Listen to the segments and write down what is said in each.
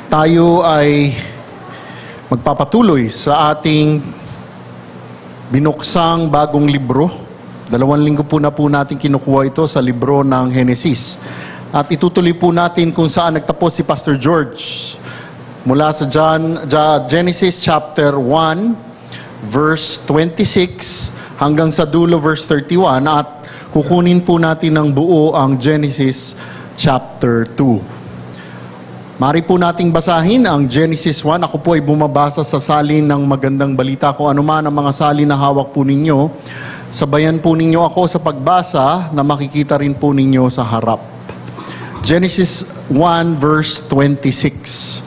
Tayo ay magpapatuloy sa ating binuksang bagong libro. 2 linggo po natin kinukuha ito sa libro ng Genesis. At itutuloy po natin kung saan nagtapos si Pastor George. Mula sa Genesis chapter 1, verse 26, hanggang sa dulo verse 31. At kukunin po natin ng buo ang Genesis chapter 2. Mari po nating basahin ang Genesis 1. Ako po ay bumabasa sa salin ng magandang balita. Kung ano man ang mga salin na hawak po ninyo, sabayan po ninyo ako sa pagbasa na makikita rin po ninyo sa harap. Genesis 1 verse 26.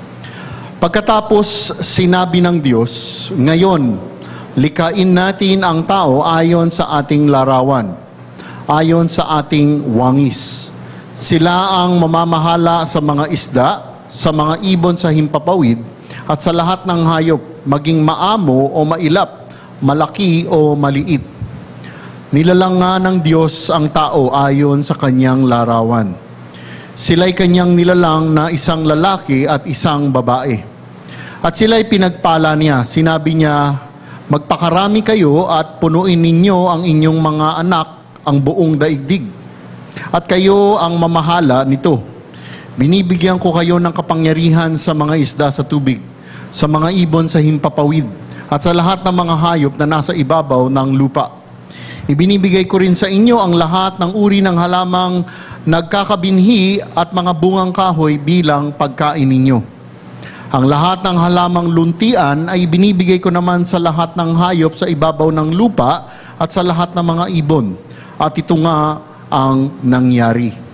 Pagkatapos sinabi ng Diyos, ngayon, likain natin ang tao ayon sa ating larawan, ayon sa ating wangis. Sila ang mamamahala sa mga isda, sa mga ibon sa himpapawid, at sa lahat ng hayop, maging maamo o mailap, malaki o maliit. Nilalang nga ng Diyos ang tao ayon sa kanyang larawan. Sila'y kanyang nilalang na isang lalaki at isang babae. At sila'y pinagpala niya. Sinabi niya, magpakarami kayo at punuin ninyo ang inyong mga anak, ang buong daigdig. At kayo ang mamahala nito. Binibigyan ko kayo ng kapangyarihan sa mga isda sa tubig, sa mga ibon sa himpapawid, at sa lahat ng mga hayop na nasa ibabaw ng lupa. Ibinibigay ko rin sa inyo ang lahat ng uri ng halamang nagkakabinhi at mga bungang kahoy bilang pagkain ninyo. Ang lahat ng halamang luntian ay binibigay ko naman sa lahat ng hayop sa ibabaw ng lupa at sa lahat ng mga ibon. At ito nga ang nangyari.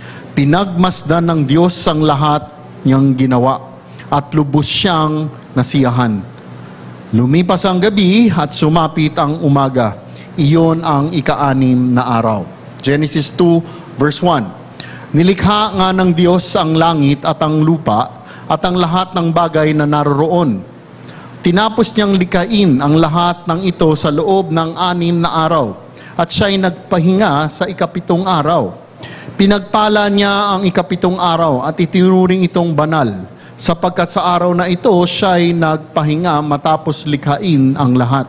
Pinagmasdan ng Diyos ang lahat niyang ginawa at lubos siyang nasiyahan. Lumipas ang gabi at sumapit ang umaga. Iyon ang ika-6 na araw. Genesis 2 verse 1. Nilikha nga ng Diyos ang langit at ang lupa at ang lahat ng bagay na naroroon. Tinapos niyang likain ang lahat ng ito sa loob ng 6 na araw at siya'y nagpahinga sa ika-7 araw. Pinagpala niya ang ika-7 araw at itinuring itong banal, sapagkat sa araw na ito siya'y nagpahinga matapos likhain ang lahat.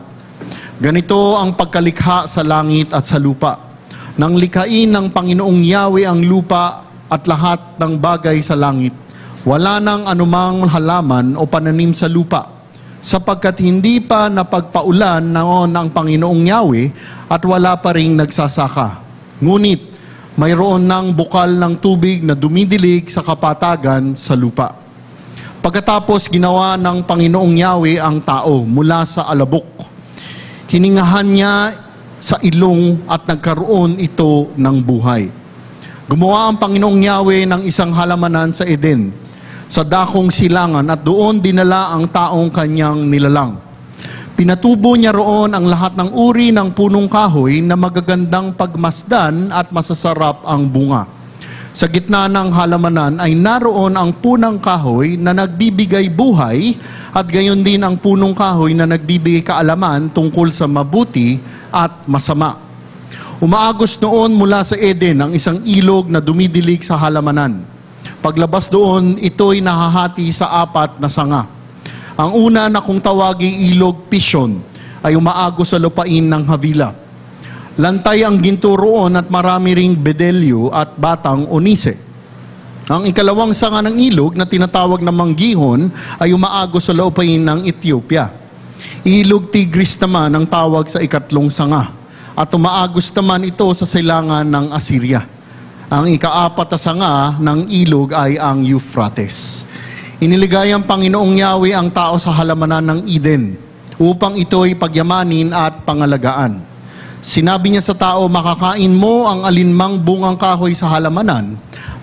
Ganito ang pagkalikha sa langit at sa lupa. Nang likhain ng Panginoong Yahweh ang lupa at lahat ng bagay sa langit, wala nang anumang halaman o pananim sa lupa, sapagkat hindi pa napagpaulan noon ang Panginoong Yahweh at wala pa ring nagsasaka. Ngunit, mayroon ng bukal ng tubig na dumidilig sa kapatagan sa lupa. Pagkatapos ginawa ng Panginoong Yahweh ang tao mula sa alabok. Hiningahan niya sa ilong at nagkaroon ito ng buhay. Gumawa ang Panginoong Yahweh ng isang halamanan sa Eden, sa dakong silangan, at doon dinala ang taong kanyang nilalang. Pinatubo niya roon ang lahat ng uri ng punong kahoy na magagandang pagmasdan at masasarap ang bunga. Sa gitna ng halamanan ay naroon ang punang kahoy na nagbibigay buhay at gayon din ang punong kahoy na nagbibigay kaalaman tungkol sa mabuti at masama. Umaagos noon mula sa Eden ang isang ilog na dumidilig sa halamanan. Paglabas doon, ito'y nahahati sa 4 na sanga. Ang una na kung tawaging ilog Pishon ay umaagos sa lupain ng Havila. Lantay ang ginto roon at marami ring bedelyo at batang onise. Ang ikalawang sanga ng ilog na tinatawag na Manggihon ay umaagos sa lupain ng Ethiopia. Ilog Tigris naman ang tawag sa ikatlong sanga at umaagos naman ito sa silangan ng Assyria. Ang ika-4 na sanga ng ilog ay ang Euphrates. Iniligay ang Panginoong Yahweh ang tao sa halamanan ng Eden upang ito'y pagyamanin at pangalagaan. Sinabi niya sa tao, makakain mo ang alinmang bungang kahoy sa halamanan,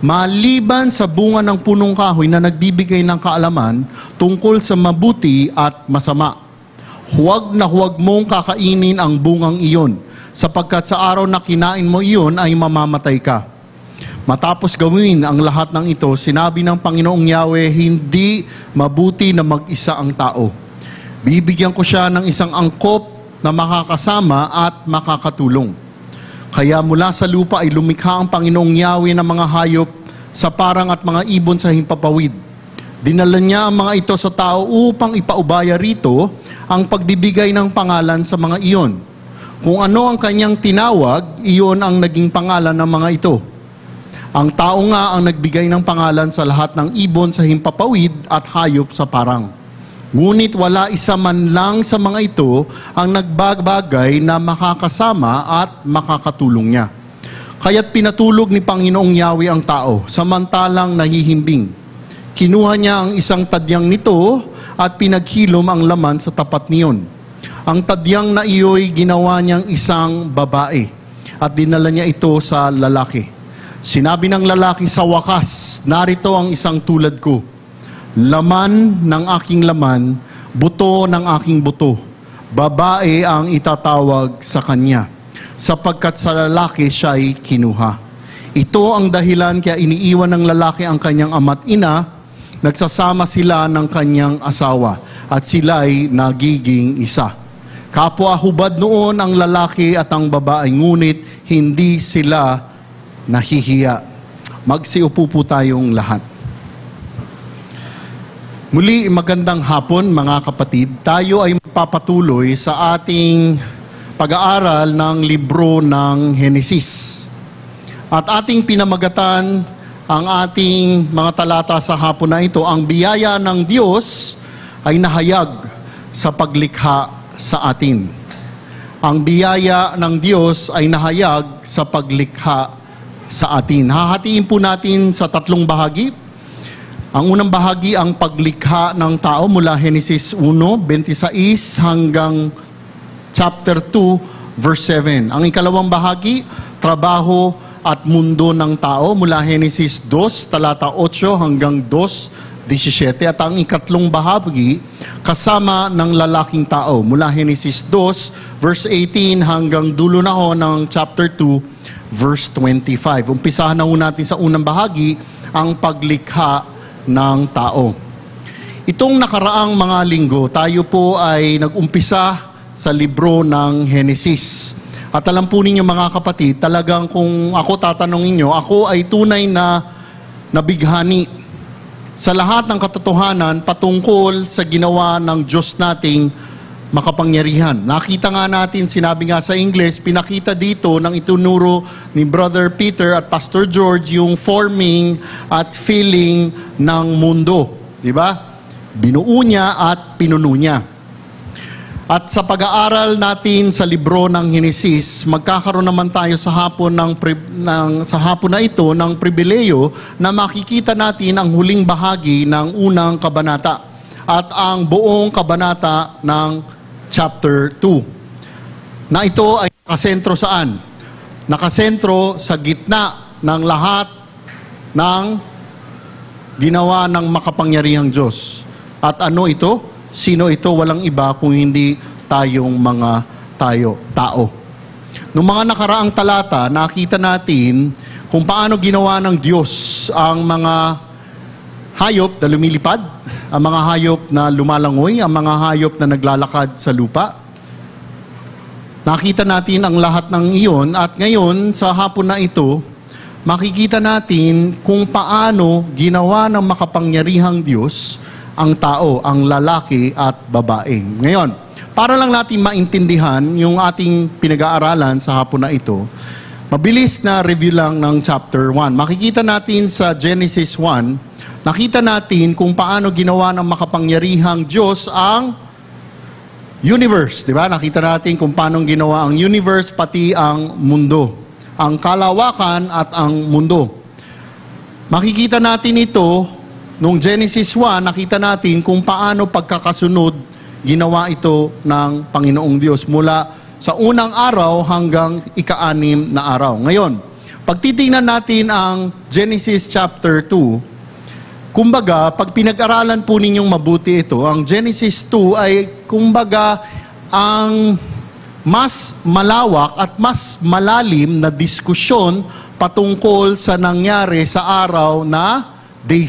maliban sa bunga ng punong kahoy na nagbibigay ng kaalaman tungkol sa mabuti at masama. Huwag na huwag mong kakainin ang bungang iyon, sapagkat sa araw na kinain mo iyon ay mamamatay ka. Matapos gawin ang lahat ng ito, sinabi ng Panginoong Yahweh, hindi mabuti na mag-isa ang tao. Bibigyan ko siya ng isang angkop na makakasama at makakatulong. Kaya mula sa lupa ay lumikha ang Panginoong Yahweh ng mga hayop sa parang at mga ibon sa himpapawid, Dinala niya ang mga ito sa tao upang ipaubaya rito ang pagbibigay ng pangalan sa mga iyon. Kung ano ang kanyang tinawag, iyon ang naging pangalan ng mga ito. Ang tao nga ang nagbigay ng pangalan sa lahat ng ibon sa himpapawid at hayop sa parang. Ngunit wala isa man lang sa mga ito ang nagbabagay na makakasama at makakatulong niya. Kaya't pinatulog ni Panginoong Yahweh ang tao, samantalang nahihimbing. Kinuha niya ang isang tadyang nito at pinaghilom ang laman sa tapat niyon. Ang tadyang na iyo'y ginawa niyang isang babae at dinala niya ito sa lalaki. Sinabi ng lalaki, sa wakas, narito ang isang tulad ko. Laman ng aking laman, buto ng aking buto. Babae ang itatawag sa kanya, sapagkat sa lalaki siya'y kinuha. Ito ang dahilan kaya iniiwan ng lalaki ang kanyang ama't ina, nagsasama sila ng kanyang asawa, at sila'y nagiging isa. Kapwa hubad noon ang lalaki at ang babae, ngunit hindi sila nahihiya. Magsiupo po tayong lahat. Muli, magandang hapon mga kapatid. Tayo ay magpapatuloy sa ating pag-aaral ng libro ng Henesis. At ating pinamagatan ang ating mga talata sa hapon na ito, ang biyaya ng Diyos ay nahayag sa paglikha sa atin. Ang biyaya ng Diyos ay nahayag sa paglikha sa atin. Hahatiin po natin sa tatlong bahagi. Ang unang bahagi, ang paglikha ng tao mula Henesis 1:26 hanggang chapter 2, verse 7. Ang ikalawang bahagi, trabaho at mundo ng tao mula Henesis 2, talata 8 hanggang 2:17. At ang ikatlong bahagi, kasama ng lalaking tao mula Henesis 2, verse 18 hanggang dulo na ho ng chapter 2, verse 25. Umpisahan na ho natin sa unang bahagi, ang paglikha ng tao. Itong nakaraang mga linggo, tayo po ay nag-umpisa sa libro ng Henesis. At alam po ninyo mga kapatid, talagang kung ako tatanungin nyo, ako ay tunay na nabighani sa lahat ng katotohanan patungkol sa ginawa ng Diyos nating makapangyarihan. Nakita nga natin, sinabi nga sa English, pinakita dito ng itunuro ni Brother Peter at Pastor George yung forming at filling ng mundo. Diba? Binuo niya at pinuno niya. At sa pag-aaral natin sa libro ng Henesis, magkakaroon naman tayo sa hapon sa hapon na ito ng pribileyo na makikita natin ang huling bahagi ng unang kabanata at ang buong kabanata ng chapter 2. Na ito ay nakasentro saan? Nakasentro sa gitna ng lahat ng ginawa ng makapangyarihang Diyos. At ano ito? Sino ito? Walang iba kung hindi tayong mga tao. Noong mga nakaraang talata, nakita natin kung paano ginawa ng Diyos ang mga hayop na lumilipad, ang mga hayop na lumalangoy, ang mga hayop na naglalakad sa lupa. Nakita natin ang lahat ng iyon at ngayon sa hapon na ito, makikita natin kung paano ginawa ng makapangyarihang Diyos ang tao, ang lalaki at babae. Ngayon, para lang natin maintindihan yung ating pinag-aaralan sa hapon na ito, mabilis na review lang ng chapter 1. Makikita natin sa Genesis 1, nakita natin kung paano ginawa ng makapangyarihang Diyos ang universe. Diba? Nakita natin kung paano ginawa ang universe pati ang mundo. Ang kalawakan at ang mundo. Makikita natin ito, noong Genesis 1, nakita natin kung paano pagkakasunod ginawa ito ng Panginoong Diyos mula sa unang araw hanggang ika-6 na araw. Ngayon, pag titingnan natin ang Genesis chapter 2, kumbaga, pag pinag-aralan po ninyong mabuti ito, ang Genesis 2 ay kumbaga ang mas malawak at mas malalim na diskusyon patungkol sa nangyari sa araw na day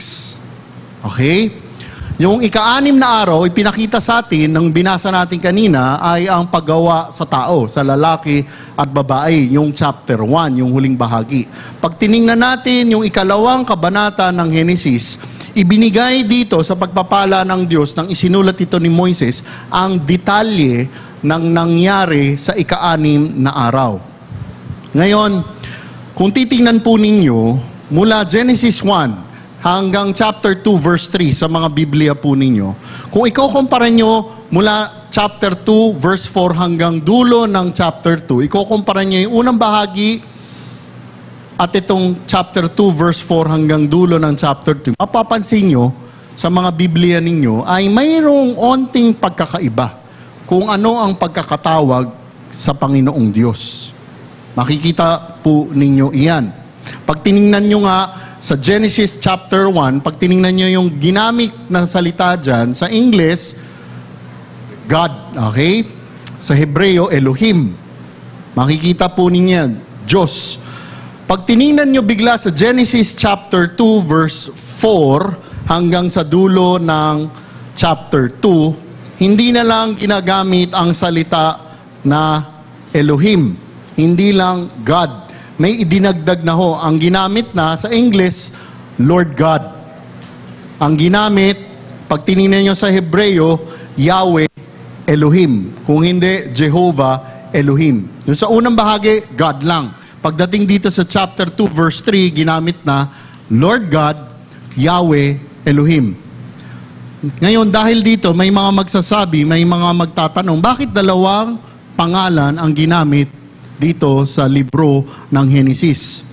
6. Okay? Yung ika-6 na araw, ipinakita sa atin, ng binasa natin kanina, ay ang paggawa sa tao, sa lalaki at babae, yung chapter 1, yung huling bahagi. Pag tiningnan natin yung ikalawang kabanata ng Henesis, Ibinigay dito sa pagpapala ng Diyos nang isinulat ito ni Moises ang detalye ng nangyari sa ika-6 na araw. Ngayon, kung titingnan po ninyo, mula Genesis 1 hanggang chapter 2 verse 3 sa mga Biblia po ninyo, kung ikaw kumpara nyo mula chapter 2 verse 4 hanggang dulo ng chapter 2, ikaw kumpara nyo yung unang bahagi at itong chapter 2 verse 4 hanggang dulo ng chapter 2, mapapansin nyo sa mga Biblia ninyo ay mayroong onting pagkakaiba kung ano ang pagkakatawag sa Panginoong Diyos. Makikita po ninyo iyan. Pag tiningnan nyo nga sa Genesis chapter 1, pag tiningnan nyo yung ginamit na salita dyan, sa English, God, okay? Sa Hebreo, Elohim. Makikita po ninyo yan, Diyos. Pag tiningnan nyo bigla sa Genesis chapter 2 verse 4 hanggang sa dulo ng chapter 2, hindi na lang ginagamit ang salita na Elohim. Hindi lang God. May idinagdag na ho. Ang ginamit na sa English, Lord God. Ang ginamit, pag tiningnan nyo sa Hebreo, Yahweh Elohim. Kung hindi, Jehovah Elohim. Yung sa unang bahagi, God lang. Pagdating dito sa chapter 2 verse 3, ginamit na Lord God, Yahweh, Elohim. Ngayon, dahil dito, may mga magsasabi, may mga magtatanong, bakit dalawang pangalan ang ginamit dito sa libro ng Henesis?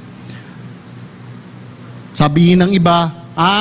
Sabihin ng iba,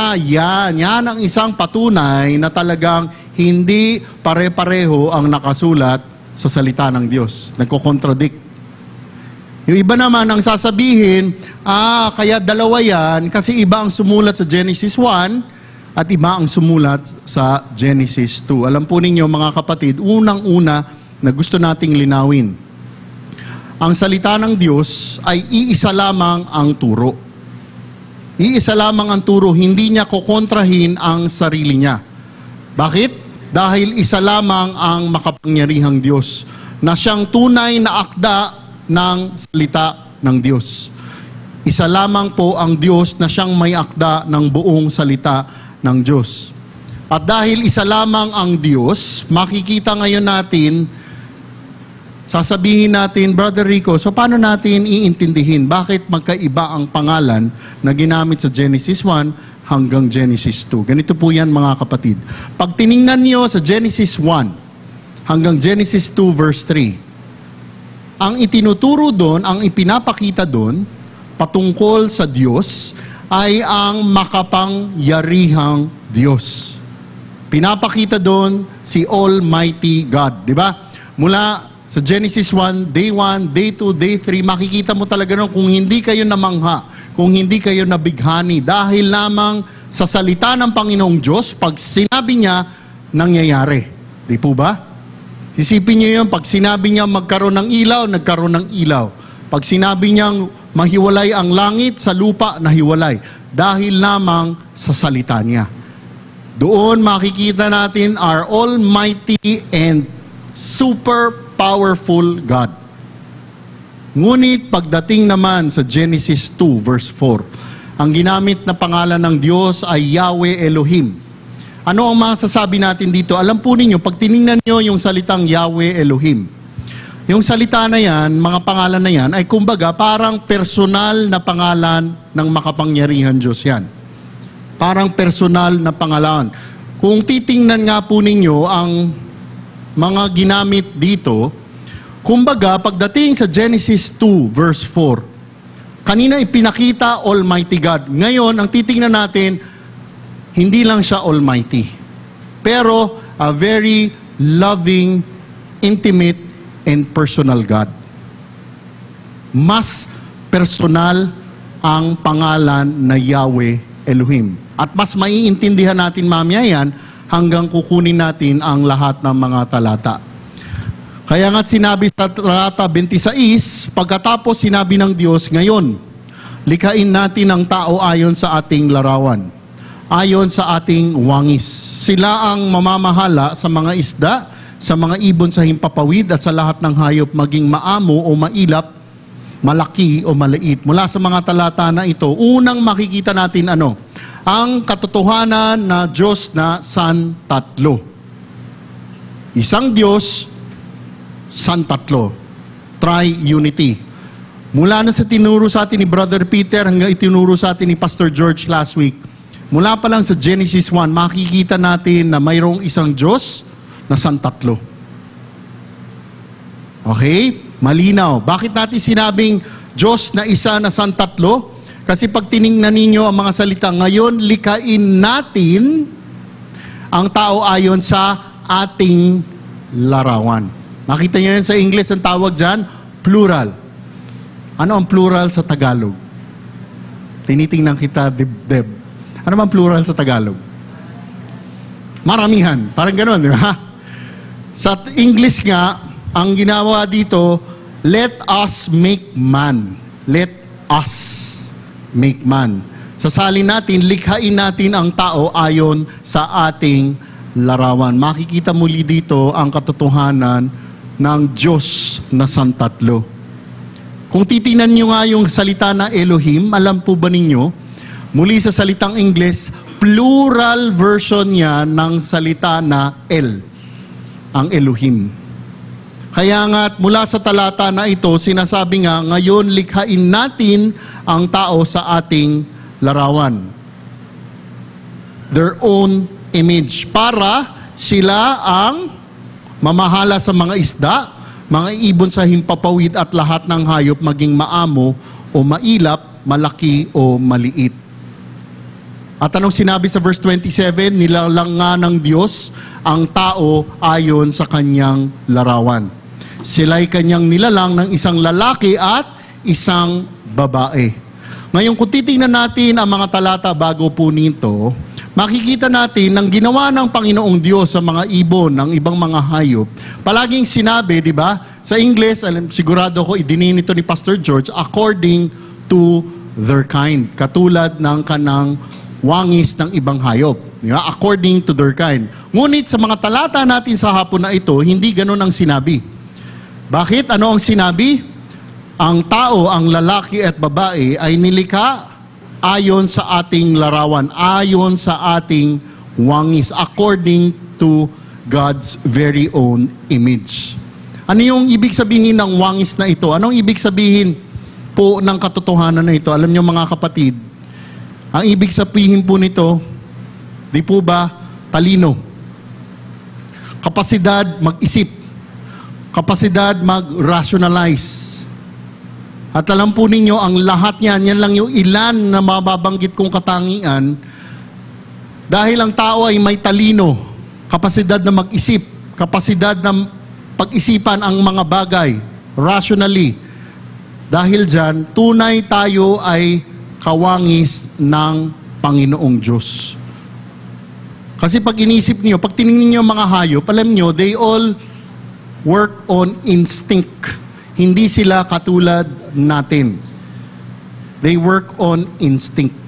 yan ang isang patunay na talagang hindi pare-pareho ang nakasulat sa salita ng Diyos. Nagko-contradict. Yung iba naman ang sasabihin, kaya dalawa yan kasi iba ang sumulat sa Genesis 1 at iba ang sumulat sa Genesis 2. Alam po ninyo mga kapatid, unang-una na gusto nating linawin. Ang salita ng Diyos ay iisa lamang ang turo. Iisa lamang ang turo, hindi niya kukontrahin ang sarili niya. Bakit? Dahil isa lamang ang makapangyarihang Diyos na siyang tunay na akda ng salita ng Diyos. Isa lamang po ang Diyos na siyang may akda ng buong salita ng Diyos. At dahil isa lamang ang Diyos, makikita ngayon natin, sasabihin natin, Brother Rico, so paano natin iintindihin bakit magkaiba ang pangalan na ginamit sa Genesis 1 hanggang Genesis 2? Ganito po yan mga kapatid. Pag tiningnan nyo sa Genesis 1 hanggang Genesis 2 verse 3, ang itinuturo doon, ang ipinapakita doon, patungkol sa Diyos, ay ang makapangyarihang Diyos. Pinapakita doon si Almighty God. Di ba? Mula sa Genesis 1, Day 1, Day 2, Day 3, makikita mo talaga noon kung hindi kayo namangha, kung hindi kayo nabighani, dahil lamang sa salita ng Panginoong Diyos, pag sinabi niya, nangyayari. Di po ba? Isipin niyo yun, pag sinabi niya magkaroon ng ilaw, nagkaroon ng ilaw. Pag sinabi niyang mahiwalay ang langit sa lupa, nahiwalay. Dahil lamang sa salita niya. Doon makikita natin our almighty and super powerful God. Ngunit pagdating naman sa Genesis 2 verse 4, ang ginamit na pangalan ng Diyos ay Yahweh Elohim. Ano ang masasabi natin dito? Alam po ninyo, pag tinignan nyo yung salitang Yahweh Elohim, yung salita na yan, mga pangalan na yan, ay kumbaga parang personal na pangalan ng makapangyarihan Diyos yan. Parang personal na pangalan. Kung titingnan nga po ninyo ang mga ginamit dito, kumbaga pagdating sa Genesis 2 verse 4, kanina ipinakita Almighty God. Ngayon, ang titingnan natin, hindi lang siya almighty, pero a very loving, intimate, and personal God. Mas personal ang pangalan na Yahweh Elohim. At mas maiintindihan natin mamaya yan hanggang kukunin natin ang lahat ng mga talata. Kaya nga't sinabi sa talata 26, pagkatapos sinabi ng Diyos, ngayon, likhain natin ang tao ayon sa ating larawan, ayon sa ating wangis. Sila ang mamamahala sa mga isda, sa mga ibon sa himpapawid at sa lahat ng hayop, maging maamo o mailap, malaki o maliit. Mula sa mga talata na ito, unang makikita natin ang katotohanan na Diyos na Santatlo. Isang Diyos, Santatlo. Tri-unity. Mula na sa tinuro sa atin ni Brother Peter hanggang itinuro sa atin ni Pastor George last week, mula pa lang sa Genesis 1, makikita natin na mayroong isang Diyos na Santatlo. Okay? Malinaw. Bakit natin sinabing Diyos na isa na Santatlo? Kasi pag tiningnan ninyo ang mga salita, ngayon likain natin ang tao ayon sa ating larawan. Nakita niyo yan sa English, ang tawag dyan, plural. Ano ang plural sa Tagalog? Tinitingnan kita, Deb. Ano ang plural sa Tagalog? Maramihan. Parang gano'n, di ba? Sa English nga, ang ginawa dito, let us make man. Let us make man. Sasalin natin, likhain natin ang tao ayon sa ating larawan. Makikita muli dito ang katotohanan ng Diyos na Santatlo. Kung titingnan nyo nga yung salita na Elohim, alam po ba ninyo, muli sa salitang Ingles, plural version niya ng salita na El, ang Elohim. Kaya nga mula sa talata na ito, sinasabi nga, ngayon likhain natin ang tao sa ating larawan. Their own image. Para sila ang mamahala sa mga isda, mga ibon sa himpapawid at lahat ng hayop maging maamo o mailap, malaki o maliit. At anong sinabi sa verse 27? Nilalang nga ng Diyos ang tao ayon sa kanyang larawan. Sila'y kanyang nilalang ng isang lalaki at isang babae. Ngayon, kung titingnan natin ang mga talata bago po nito, makikita natin ng ginawa ng Panginoong Diyos sa mga ibon, ng ibang mga hayop. Palaging sinabi, di ba? Sa English, sigurado ko, idinin ito ni Pastor George, according to their kind. Katulad ng kanang wangis ng ibang hayop. Di ba? According to their kind. Ngunit sa mga talata natin sa hapon na ito, hindi ganun ang sinabi. Bakit? Ano ang sinabi? Ang tao, ang lalaki at babae ay nilikha ayon sa ating larawan, ayon sa ating wangis, according to God's very own image. Ano yung ibig sabihin ng wangis na ito? Anong ibig sabihin po ng katotohanan na ito? Alam niyo mga kapatid, ang ibig sabihin po nito, di po ba, talino. Kapasidad mag-isip. Kapasidad mag-rationalize. At alam po ninyo, ang lahat yan lang yung ilan na mababanggit kong katangian dahil ang tao ay may talino, kapasidad na mag-isip, kapasidad na pag-isipan ang mga bagay, rationally. Dahil dyan, tunay tayo ay kawangis ng Panginoong Diyos. Kasi pag inisip niyo, pag tinignan niyo mga hayop, alam niyo, they all work on instinct. Hindi sila katulad natin. They work on instinct.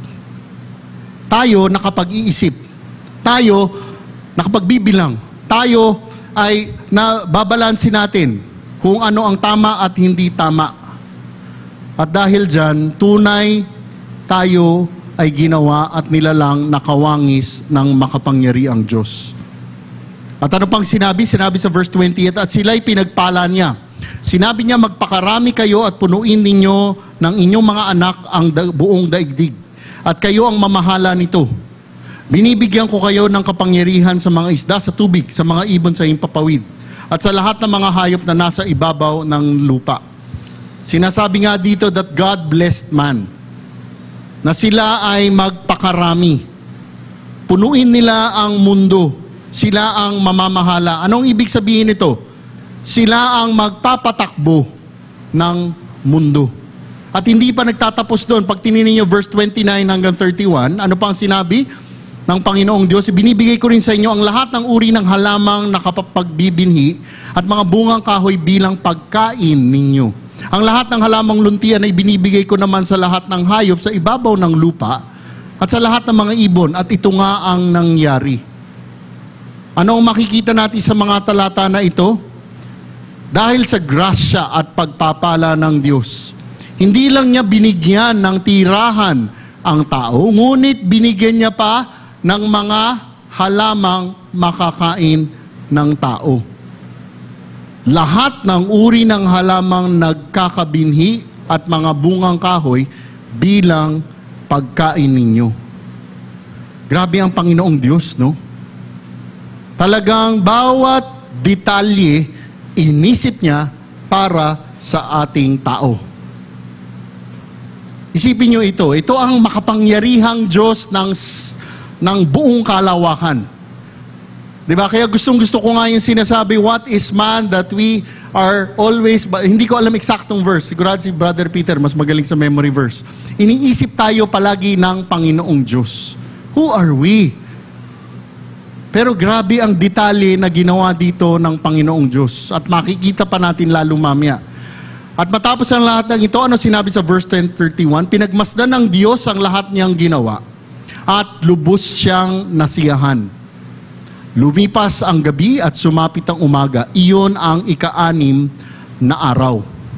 Tayo nakapag-iisip. Tayo nakapagbibilang. Tayo ay nababalansin natin kung ano ang tama at hindi tama. At dahil dyan, tunay tayo ay ginawa at nilalang nakawangis ng makapangyariang Diyos. At ano pang sinabi? Sinabi sa verse 28, at sila'y pinagpala niya. Sinabi niya, magpakarami kayo at punuin ninyo ng inyong mga anak ang buong daigdig. At kayo ang mamahala nito. Binibigyan ko kayo ng kapangyarihan sa mga isda sa tubig, sa mga ibon sa himpapawid, at sa lahat ng mga hayop na nasa ibabaw ng lupa. Sinasabi nga dito that God blessed man, na sila ay magpakarami. Punuin nila ang mundo. Sila ang mamamahala. Anong ibig sabihin nito? Sila ang magpapatakbo ng mundo. At hindi pa nagtatapos doon. Pag tininin niyo verse 29 hanggang 31, ano pa ang sinabi ng Panginoong Diyos? Binibigay ko rin sa inyo ang lahat ng uri ng halamang nakapagbibinhi at mga bungang kahoy bilang pagkain ninyo. Ang lahat ng halamang luntian ay binibigay ko naman sa lahat ng hayop sa ibabaw ng lupa at sa lahat ng mga ibon, at ito nga ang nangyari. Ano ang makikita natin sa mga talata na ito? Dahil sa grasya at pagpapala ng Diyos, hindi lang niya binigyan ng tirahan ang tao, ngunit binigyan niya pa ng mga halamang makakain ng tao. Lahat ng uri ng halamang nagkakabinhi at mga bungang kahoy bilang pagkain ninyo. Grabe ang Panginoong Diyos, no? Talagang bawat detalye inisip niya para sa ating tao. Isipin niyo ito. Ito ang makapangyarihang Diyos ng buong kalawakan. Diba? Kaya gustong-gusto ko nga yung sinasabi, what is man that we are always, hindi ko alam eksaktong verse. Sigurado si Brother Peter, mas magaling sa memory verse. Iniisip tayo palagi ng Panginoong Diyos. Who are we? Pero grabe ang detalye na ginawa dito ng Panginoong Diyos. At makikita pa natin lalo mamaya. At matapos ang lahat ng ito, ano sinabi sa verse 10:31? Pinagmasdan ng Diyos ang lahat niyang ginawa at lubos siyang nasiyahan. Lumipas ang gabi at sumapit ang umaga. Iyon ang ika-6 na araw.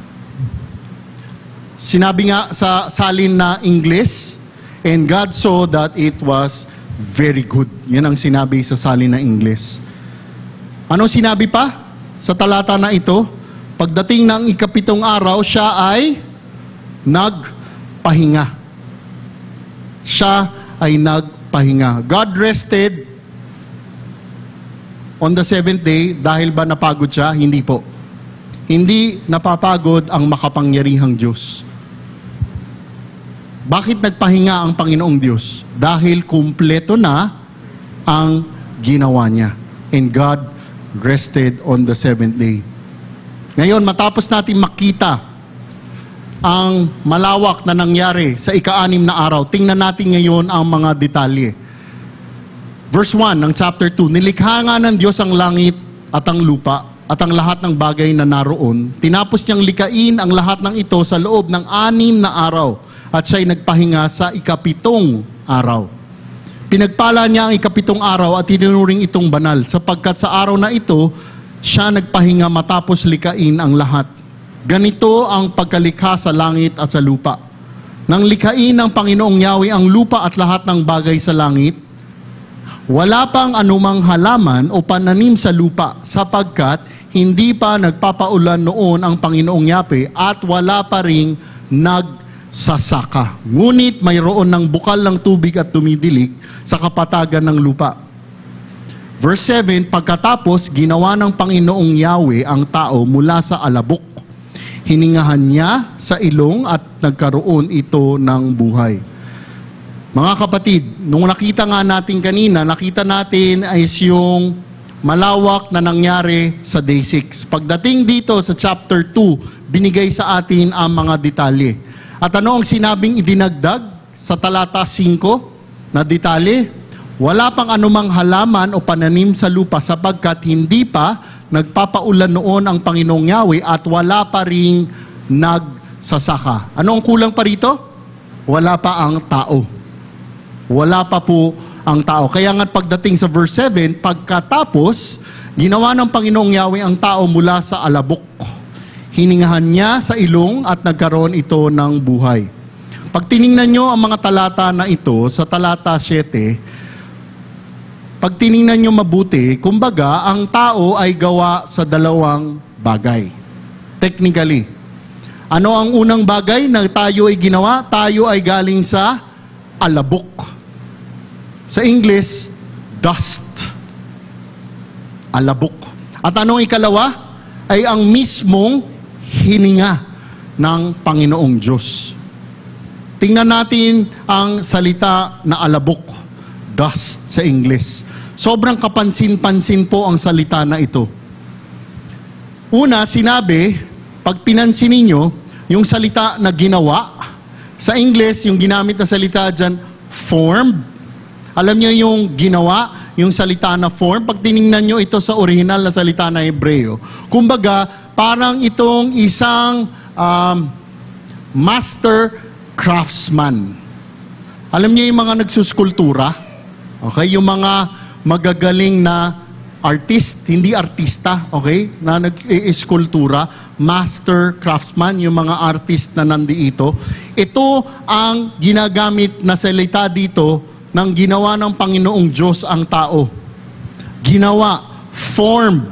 Sinabi nga sa salin na English, and God saw that it was very good. Yan ang sinabi sa salin na English. Anong sinabi pa sa talata na ito? Pagdating ng ika-7 araw, siya ay nagpahinga. Siya ay nagpahinga. God rested on the 7th day. Dahil ba napagod siya? Hindi po. Hindi napapagod ang makapangyarihang Diyos. Bakit nagpahinga ang Panginoong Diyos? Dahil kumpleto na ang ginawa niya. And God rested on the 7th day. Ngayon, matapos natin makita ang malawak na nangyari sa ika-6 na araw, tingnan natin ngayon ang mga detalye. Verse 1 ng chapter 2, nilikha nga ng Diyos ang langit at ang lupa at ang lahat ng bagay na naroon. Tinapos niyang likain ang lahat ng ito sa loob ng 6 na araw at siya'y nagpahinga sa ika-7 araw. Pinagpala niya ang ika-7 araw at tinuring itong banal sapagkat sa araw na ito, siya nagpahinga matapos likain ang lahat. Ganito ang pagkalikha sa langit at sa lupa. Nang likain ng Panginoong Yahweh ang lupa at lahat ng bagay sa langit, wala pang anumang halaman o pananim sa lupa sapagkat hindi pa nagpapaulan noon ang Panginoong Yahweh at wala pa ring nagsasaka. Ngunit mayroon ng bukal ng tubig at dumidilig sa kapatagan ng lupa. Verse 7, pagkatapos ginawa ng Panginoong Yahweh ang tao mula sa alabok. Hiningahan niya sa ilong at nagkaroon ito ng buhay. Mga kapatid, nung nakita nga natin kanina, nakita natin is yung malawak na nangyari sa day 6. Pagdating dito sa chapter 2, binigay sa atin ang mga detalye. At ano ang sinabing idinagdag sa talata 5 na detalye? Wala pang anumang halaman o pananim sa lupa sapagkat hindi pa nagpapaulan noon ang Panginoong Yahweh at wala pa ring nagsasaka. Ano ang kulang pa rito? Wala pa ang tao. Wala pa po ang tao. Kaya nga pagdating sa verse 7, pagkatapos, ginawa ng Panginoong Yahweh ang tao mula sa alabok. Hiningahan niya sa ilong at nagkaroon ito ng buhay. Pag tiningnan nyo ang mga talata na ito, sa talata 7, pag tiningnan nyo mabuti, kumbaga, ang tao ay gawa sa 2 bagay. Technically. Ano ang unang bagay na tayo ay ginawa? Tayo ay galing sa alabok. Sa English, dust. Alabok. At anong ikalawa? Ay ang mismong hininga ng Panginoong Diyos. Tingnan natin ang salita na alabok. Dust sa English. Sobrang kapansin-pansin po ang salita na ito. Una, sinabi, pag pinansin ninyo, yung salita na ginawa, sa English, yung ginamit na salita dyan, formed. Alam niyo yung ginawa, yung salita na form, pag tiningnan nyo ito sa original na salita na Hebreo, kumbaga, parang itong isang master craftsman. Alam niyo yung mga nagsuskultura? Okay, yung mga magagaling na artist, hindi artista, okay? Na nag-eskultura, master craftsman, yung mga artist na nandiito. Ito ang ginagamit na salita dito ng ginawa ng Panginoong Diyos ang tao. Ginawa, form.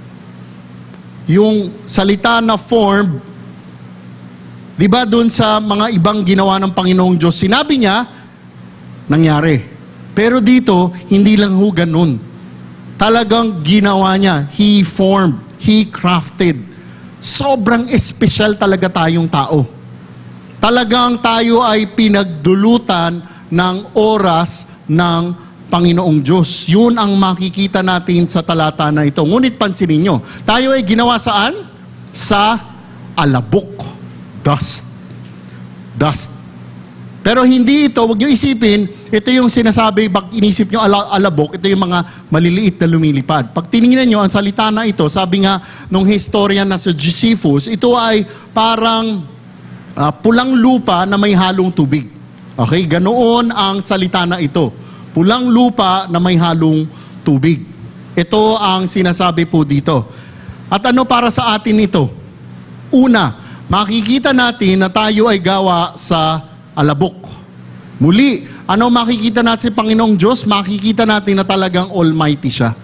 Yung salita na form, di ba dun sa mga ibang ginawa ng Panginoong Diyos, sinabi niya, nangyari. Pero dito, hindi lang ho ganun. Talagang ginawa niya. He formed. He crafted. Sobrang espesyal talaga tayong tao. Talagang tayo ay pinagdulutan ng oras ng Panginoong Diyos. Yun ang makikita natin sa talata na ito. Ngunit pansinin nyo, tayo ay ginawa saan? Sa alabok. Dust. Dust. Pero hindi ito, huwag nyo isipin, ito yung sinasabi, pag inisip nyo alabok, ito yung mga maliliit na lumilipad. Pag tinignan nyo, ang salita na ito, sabi nga nung historian na sa Josephus, ito ay parang pulang lupa na may halong tubig. Okay, ganoon ang salita na ito. Pulang lupa na may halong tubig. Ito ang sinasabi po dito. At ano para sa atin ito? Una, makikita natin na tayo ay gawa sa alabok. Muli, ano makikita natin sa Panginoong Diyos? Makikita natin na talagang almighty siya.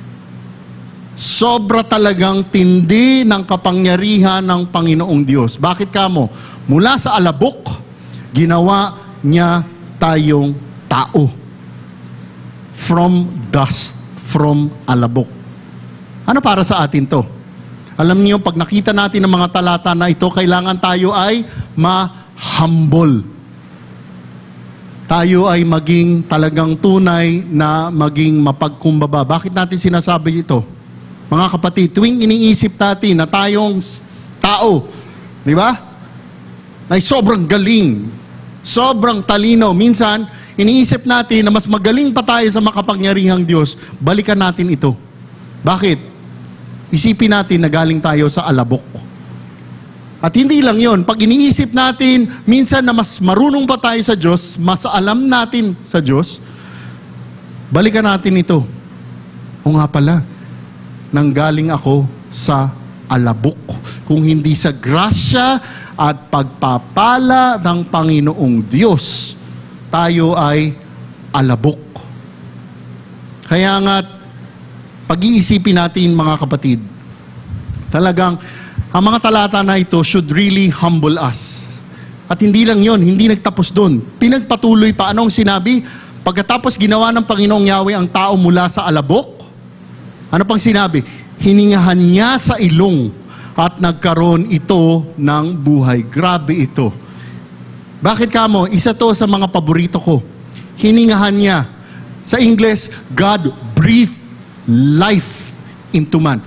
Sobra talagang tindi ng kapangyarihan ng Panginoong Diyos. Bakit kamo? Mula sa alabok, ginawa niya tayong tao. From dust, from alabok. Ano para sa atin to? Alam niyo, pag nakita natin ang mga talata na ito, kailangan tayo ay ma-humble. Tayo ay maging talagang tunay na maging mapagkumbaba. Bakit natin sinasabi ito? Mga kapatid, tuwing iniisip natin na tayong tao, di ba? Ay sobrang galing, sobrang talino. Minsan, iniisip natin na mas magaling pa tayo sa makapangyarihang Diyos. Balikan natin ito. Bakit? Isipin natin na galing tayo sa alabok. At hindi lang yon, pag iniisip natin, minsan na mas marunong pa tayo sa Diyos, mas alam natin sa Diyos, balikan natin ito. O nga pala, nanggaling ako sa alabok. Kung hindi sa grasya at pagpapala ng Panginoong Diyos, tayo ay alabok. Kaya nga, pag-iisipin natin mga kapatid, talagang, ang mga talata na ito should really humble us. At hindi lang yon, hindi nagtapos doon. Pinagpatuloy pa. Anong sinabi? Pagkatapos ginawa ng Panginoong Yahweh ang tao mula sa alabok, ano pang sinabi? Hiningahan niya sa ilong at nagkaroon ito ng buhay. Grabe ito. Bakit kamo? Isa to sa mga paborito ko. Hiningahan niya. Sa English, God breathed life into man.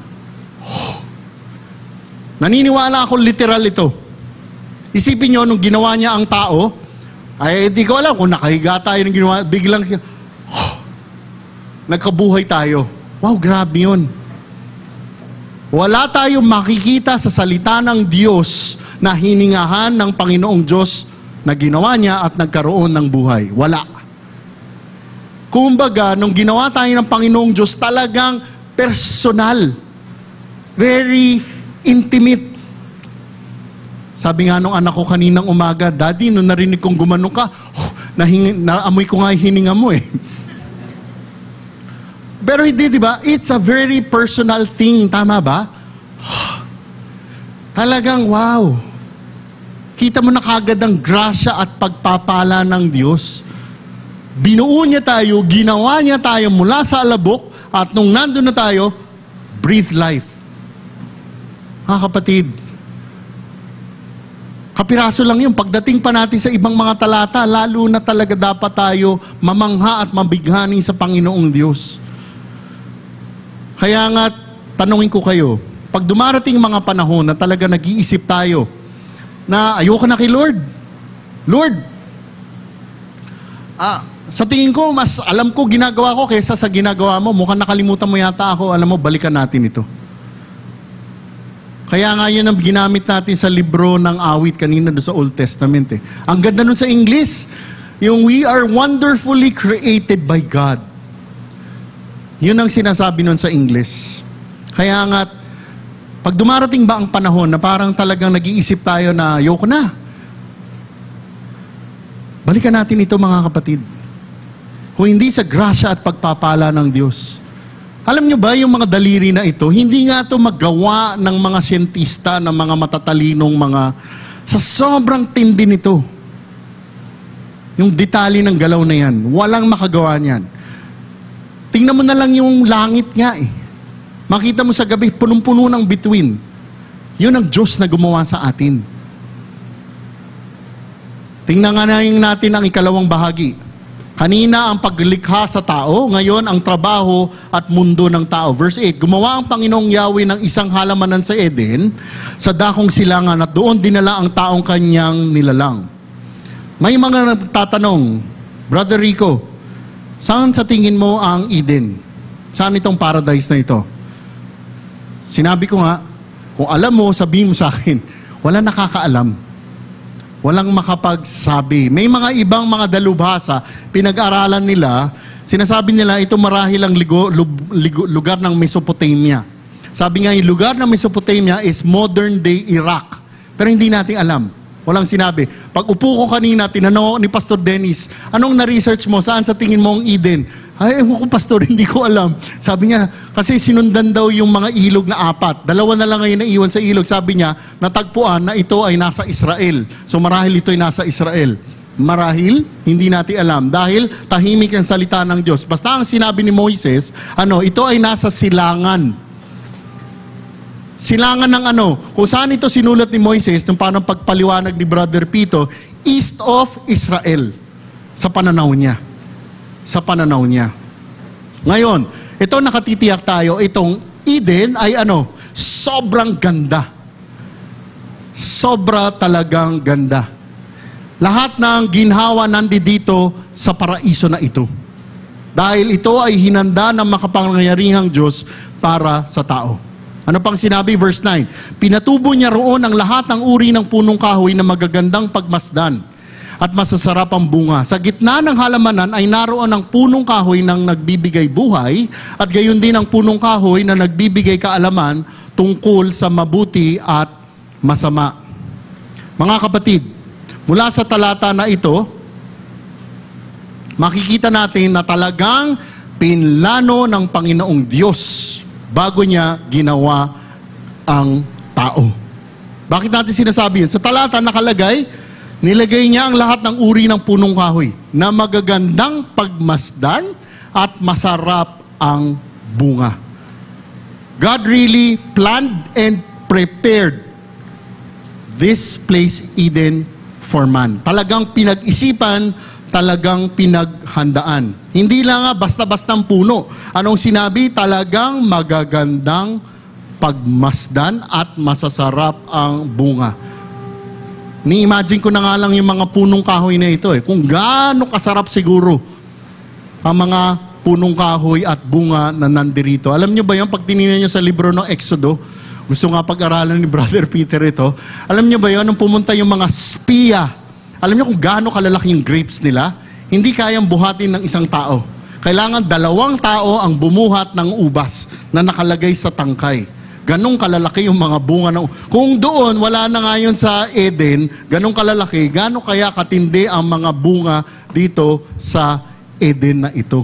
Naniniwala ako literal ito. Isipin nyo, nung ginawa niya ang tao, ay di ko alam kung nakahiga tayo ng ginawa, biglang nagkabuhay tayo. Wow, grabe yun. Wala tayong makikita sa salita ng Diyos na hiningahan ng Panginoong Diyos na ginawa niya at nagkaroon ng buhay. Wala. Kumbaga, nung ginawa tayo ng Panginoong Diyos, talagang personal. Very intimate. Sabi nga nung anak ko kaninang umaga, Daddy, nung narinig kong gumanong ka, naamoy ko nga yung hininga mo eh. Pero hindi, di ba? It's a very personal thing. Tama ba? Talagang wow. Kita mo na kagad ang grasya at pagpapala ng Diyos. Binuo niya tayo, ginawa niya tayo mula sa alabok, at nung nandun na tayo, breathe life. Mga kapatid, kapiraso lang yun. Pagdating pa natin sa ibang mga talata, lalo na talaga dapat tayo mamangha at mabighani sa Panginoong Diyos. Kaya nga, tanungin ko kayo, pag dumarating mga panahon na talaga nag-iisip tayo, na ayoko na kay Lord. Lord, sa tingin ko, mas alam ko ginagawa ko kaysa sa ginagawa mo. Mukhang nakalimutan mo yata ako. Alam mo, balikan natin ito. Kaya nga yun ang ginamit natin sa libro ng awit kanina doon sa Old Testament eh. Ang ganda nun sa English, yung we are wonderfully created by God. Yun ang sinasabi nun sa English. Kaya nga, pag dumarating ba ang panahon na parang talagang nag-iisip tayo na ayoko na, balikan natin ito mga kapatid. Kung hindi sa grasya at pagpapala ng Diyos. Alam nyo ba, yung mga daliri na ito, hindi nga ito magawa ng mga siyentista, ng mga matatalinong mga, sa sobrang tindi nito. Yung detalye ng galaw na yan, walang makagawa niyan. Tingnan mo na lang yung langit nga eh. Makita mo sa gabi, punong-puno ng bituin. Yun ang Diyos na gumawa sa atin. Tingnan nga natin ang ikalawang bahagi. Kanina ang paglikha sa tao, ngayon ang trabaho at mundo ng tao. Verse 8, gumawa ang Panginoong Yahweh ng isang halamanan sa Eden, sa dakong silangan at doon dinala ang taong kanyang nilalang. May mga nagtatanong, Brother Rico, saan sa tingin mo ang Eden? Saan itong paradise na ito? Sinabi ko nga, kung alam mo, sabihin mo sa akin, wala nakakaalam. Walang makapagsabi. May mga ibang mga dalubhasa, pinag-aralan nila, sinasabi nila, ito marahil ang lugar ng Mesopotamia. Sabi nga, yung lugar ng Mesopotamia is modern day Iraq. Pero hindi natin alam. Walang sinabi. Pag upo ko kanina, tinanong ni Pastor Dennis, anong na-research mo? Saan sa tingin mo ang Eden? Ay, ewan ko, Pastor, hindi ko alam. Sabi niya, kasi sinundan daw yung mga ilog na 4. 2 na lang ngayon na iwan sa ilog. Sabi niya, natagpuan na ito ay nasa Israel. So marahil ito ay nasa Israel. Marahil, hindi natin alam. Dahil tahimik ang salita ng Diyos. Basta ang sinabi ni Moises, ito ay nasa silangan. Silangan ng kung saan ito sinulat ni Moises, nung parang pagpaliwanag ni Brother Pito, east of Israel. Sa pananaw niya. Sa pananaw niya. Ngayon, ito nakatitiyak tayo, itong Eden ay sobrang ganda. Sobra talagang ganda. Lahat ng ginhawa nandito sa paraiso na ito. Dahil ito ay hinanda ng makapangyarihang Diyos para sa tao. Ano pang sinabi? Verse 9. Pinatubo niya roon ang lahat ng uri ng punong kahoy na magagandang pagmasdan at masasarap ang bunga. Sa gitna ng halamanan ay naroon ang punong kahoy ng nagbibigay buhay at gayon din ang punong kahoy na nagbibigay kaalaman tungkol sa mabuti at masama. Mga kapatid, mula sa talata na ito, makikita natin na talagang pinlano ng Panginoong Diyos bago niya ginawa ang tao. Bakit natin sinasabi yun? Sa talata nakalagay, nilagay niya ang lahat ng uri ng punong kahoy na magagandang pagmasdan at masarap ang bunga. God really planned and prepared this place Eden for man. Talagang pinag-isipan, talagang pinaghandaan. Hindi lang basta-bastang puno. Anong sinabi? Talagang magagandang pagmasdan at masasarap ang bunga. Ni-imagine ko na nga lang yung mga punong kahoy na ito kung gaano kasarap siguro ang mga punong kahoy at bunga na nandirito. Alam nyo ba yan, pag tinignan nyo sa libro ng Exodo, gusto nga pag-aralan ni Brother Peter ito, alam nyo ba yan, nung pumunta yung mga spiya, alam nyo kung gaano kalalaki yung grapes nila? Hindi kayang buhatin ng isang tao. Kailangan 2 tao ang bumuhat ng ubas na nakalagay sa tangkay. Ganong kalalaki yung mga bunga ng... Kung doon, wala na ngayon sa Eden, ganong kalalaki, gano'n kaya katindi ang mga bunga dito sa Eden na ito.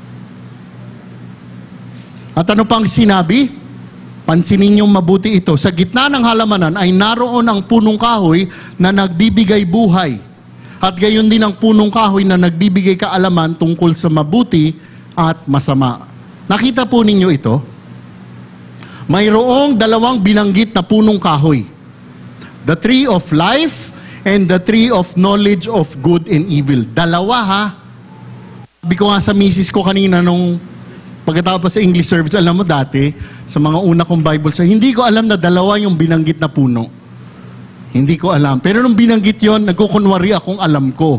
At ano pang sinabi? Pansinin niyong mabuti ito. Sa gitna ng halamanan ay naroon ang punong kahoy na nagbibigay buhay. At gayon din ang punong kahoy na nagbibigay kaalaman tungkol sa mabuti at masama. Nakita po ninyo ito? Mayroong 2 binanggit na punong kahoy. The tree of life and the tree of knowledge of good and evil. 2 Sabi ko nga sa misis ko kanina nung pagkatapos sa English service, alam mo dati, sa mga una kong Bible, hindi ko alam na 2 yung binanggit na puno. Hindi ko alam. Pero nung binanggit yon, nagkukunwari akong alam ko.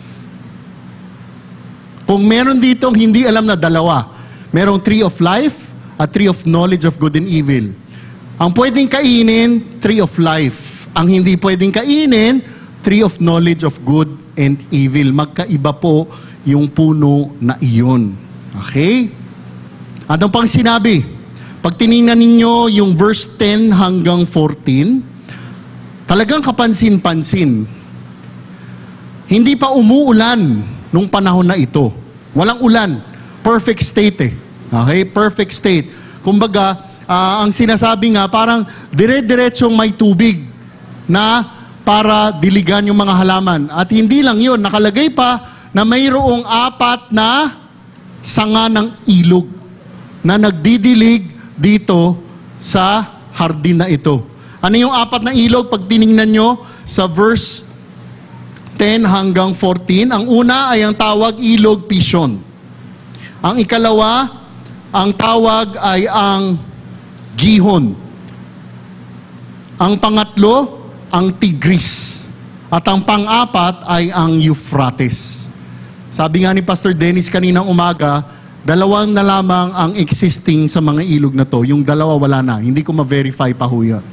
Kung meron dito hindi alam na 2, merong tree of life at tree of knowledge of good and evil. Ang pwedeng kainin, tree of life. Ang hindi pwedeng kainin, tree of knowledge of good and evil. Magkaiba po yung puno na iyon. Okay? Anong pang sinabi? Pag tinignan ninyo yung verse 10 hanggang 14, talagang kapansin-pansin. Hindi pa umuulan nung panahon na ito. Walang ulan. Perfect state eh. Okay? Perfect state. Kumbaga, ang sinasabi nga, parang dire-diretsong may tubig na para diligan yung mga halaman. At hindi lang yun, nakalagay pa na mayroong 4 na sanga ng ilog na nagdidilig dito sa hardin na ito. Ano yung 4 na ilog? Pag tinignan nyo sa verse 10 hanggang 14, ang una ay ang tawag ilog Pishon. Ang ikalawa, ang tawag ay ang Gihon. Ang pangatlo, ang Tigris. At ang pang-4 ay ang Euphrates. Sabi nga ni Pastor Dennis kaninang umaga, 2 na lamang ang existing sa mga ilog na to. Yung 2 wala na. Hindi ko ma-verify pa ho yan.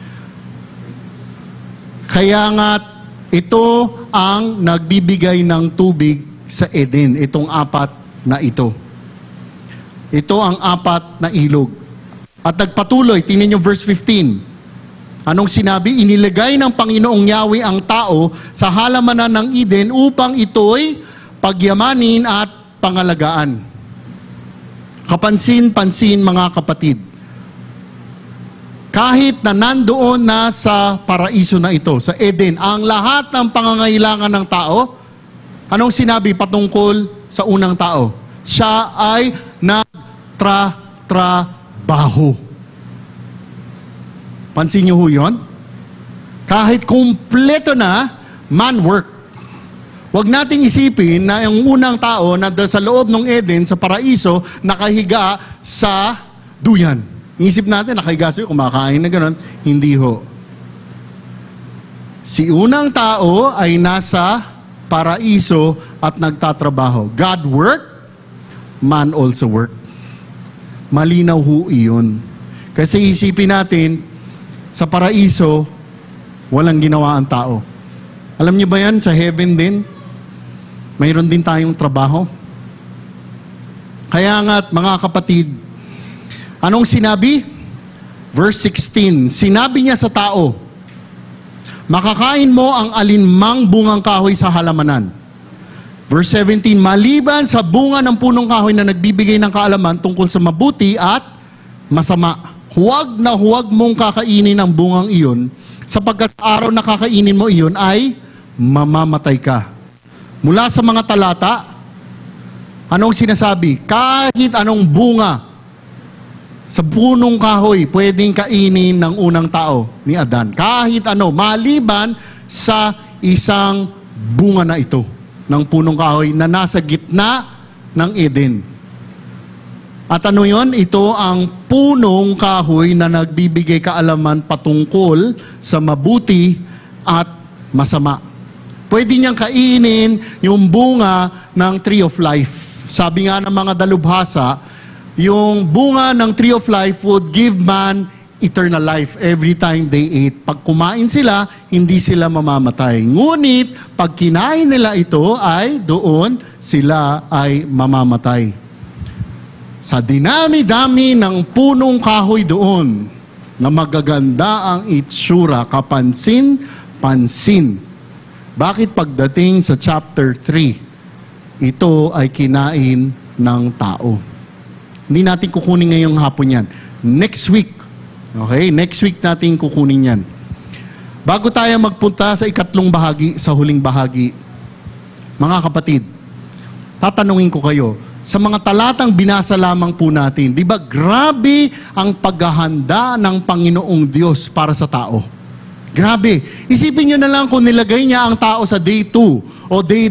Kaya nga, ito ang nagbibigay ng tubig sa Eden. Itong 4 na ito. Ito ang 4 na ilog. At nagpatuloy, tingnan nyo verse 15. Anong sinabi? Inilagay ng Panginoong Yahweh ang tao sa halamanan ng Eden upang ito'y pagyamanin at pangalagaan. Kapansin-pansin mga kapatid, kahit na nandoon na sa paraiso na ito, sa Eden, ang lahat ng pangangailangan ng tao, anong sinabi patungkol sa unang tao? Siya ay nagtrabaho. Pansin niyo ho yun? Kahit kumpleto na, man work. Huwag nating isipin na yung unang tao na sa loob ng Eden, sa paraiso, nakahiga sa duyan. Isip natin, nakahiga sa'yo, kumakain na gano'n. Hindi ho. Si unang tao ay nasa paraiso at nagtatrabaho. God work, man also work. Malinaw ho iyon. Kasi isipin natin, sa paraiso, walang ginawa ang tao. Alam niyo ba yan, sa heaven din? Mayroon din tayong trabaho. Kaya nga, mga kapatid, anong sinabi? Verse 16, sinabi niya sa tao, makakain mo ang alinmang bungang kahoy sa halamanan. Verse 17, maliban sa bunga ng punong kahoy na nagbibigay ng kaalaman tungkol sa mabuti at masama, huwag na huwag mong kakainin ang bungang iyon, sapagkat sa araw na kakainin mo iyon ay mamamatay ka. Mula sa mga talata, anong sinasabi? Kahit anong bunga sa punong kahoy pwedeng kainin ng unang tao ni Adan. Kahit ano, maliban sa isang bunga na ito ng punong kahoy na nasa gitna ng Eden. At ano yon? Ito ang punong kahoy na nagbibigay kaalaman patungkol sa mabuti at masama. Pwede niyang kainin yung bunga ng Tree of Life. Sabi nga ng mga dalubhasa, yung bunga ng Tree of Life would give man eternal life every time they ate. Pag kumain sila, hindi sila mamamatay. Ngunit, pag kinain nila ito, ay doon sila ay mamamatay. Sa dinami-dami ng punong kahoy doon, na magaganda ang itsura, kapansin-pansin. Bakit pagdating sa chapter 3, ito ay kinain ng tao? Hindi natin kukunin ngayong hapon yan. Next week. Okay? Next week natin kukunin yan. Bago tayo magpunta sa ikatlong bahagi, sa huling bahagi, mga kapatid, tatanungin ko kayo, sa mga talatang binasa lamang po natin, di ba grabe ang paghahanda ng Panginoong Diyos para sa tao? Grabe. Isipin nyo na lang kung nilagay niya ang tao sa day 2 o day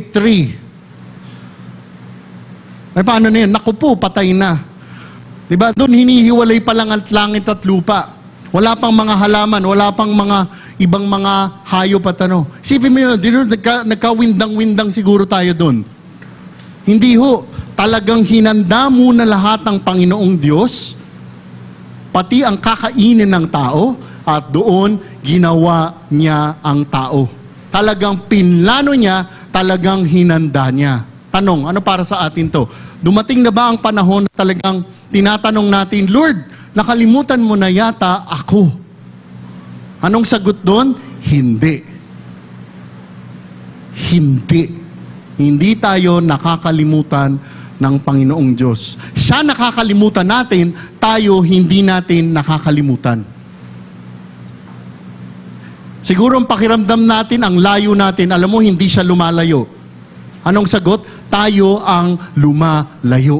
3. Ay paano na yun? Naku po, patay na. Diba? Doon hinihiwalay pa lang ang langit at lupa. Wala pang mga halaman, wala pang mga ibang mga hayop at ano. Isipin mo yun, nagkawindang-windang siguro tayo doon. Hindi ho. Talagang hinanda muna lahat ng Panginoong Diyos, pati ang kakainin ng tao, at doon ginawa niya ang tao. Talagang pinlano niya, talagang hinanda niya. Tanong, ano para sa atin to? Dumating na ba ang panahon na talagang tinatanong natin, Lord, nakalimutan mo na yata ako. Anong sagot doon? Hindi. Hindi. Hindi tayo nakakalimutan ng Panginoong Diyos. Siya nakakalimutan natin, tayo hindi natin nakakalimutan. Siguro ang pakiramdam natin, ang layo natin, alam mo, hindi siya lumalayo. Anong sagot? Tayo ang lumalayo.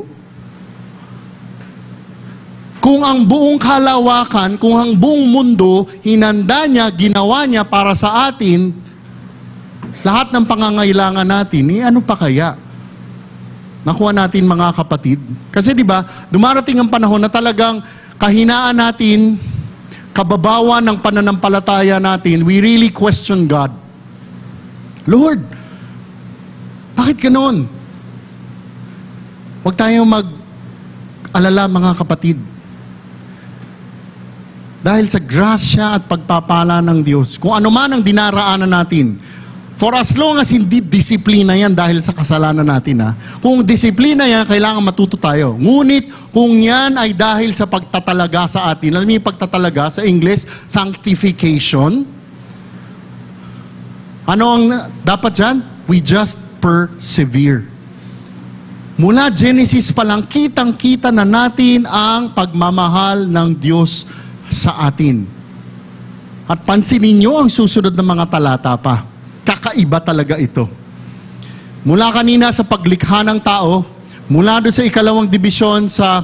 Kung ang buong kalawakan, kung ang buong mundo, hinanda niya, ginawa niya para sa atin, lahat ng pangangailangan natin, ano pa kaya? Nakuha natin mga kapatid. Kasi di ba, dumarating ang panahon na talagang kahinaan natin, kababawan ng pananampalataya natin, we really question God. Lord, bakit ganoon? Huwag tayong mag-alala mga kapatid. Dahil sa grasya at pagpapala ng Diyos, kung ano man ang dinaraanan natin, for as long as hindi disiplina yan dahil sa kasalanan natin, kung disiplina yan, kailangan matuto tayo. Ngunit, kung yan ay dahil sa pagtatalaga sa atin, alam niyo yung pagtatalaga sa English, sanctification. Ano ang dapat dyan? We just persevere. Mula Genesis pa lang, kitang-kita na natin ang pagmamahal ng Diyos sa atin. At pansinin niyo ang susunod na mga talata pa. Kakaiba talaga ito. Mula kanina sa paglikha ng tao, mula doon sa ikalawang dibisyon sa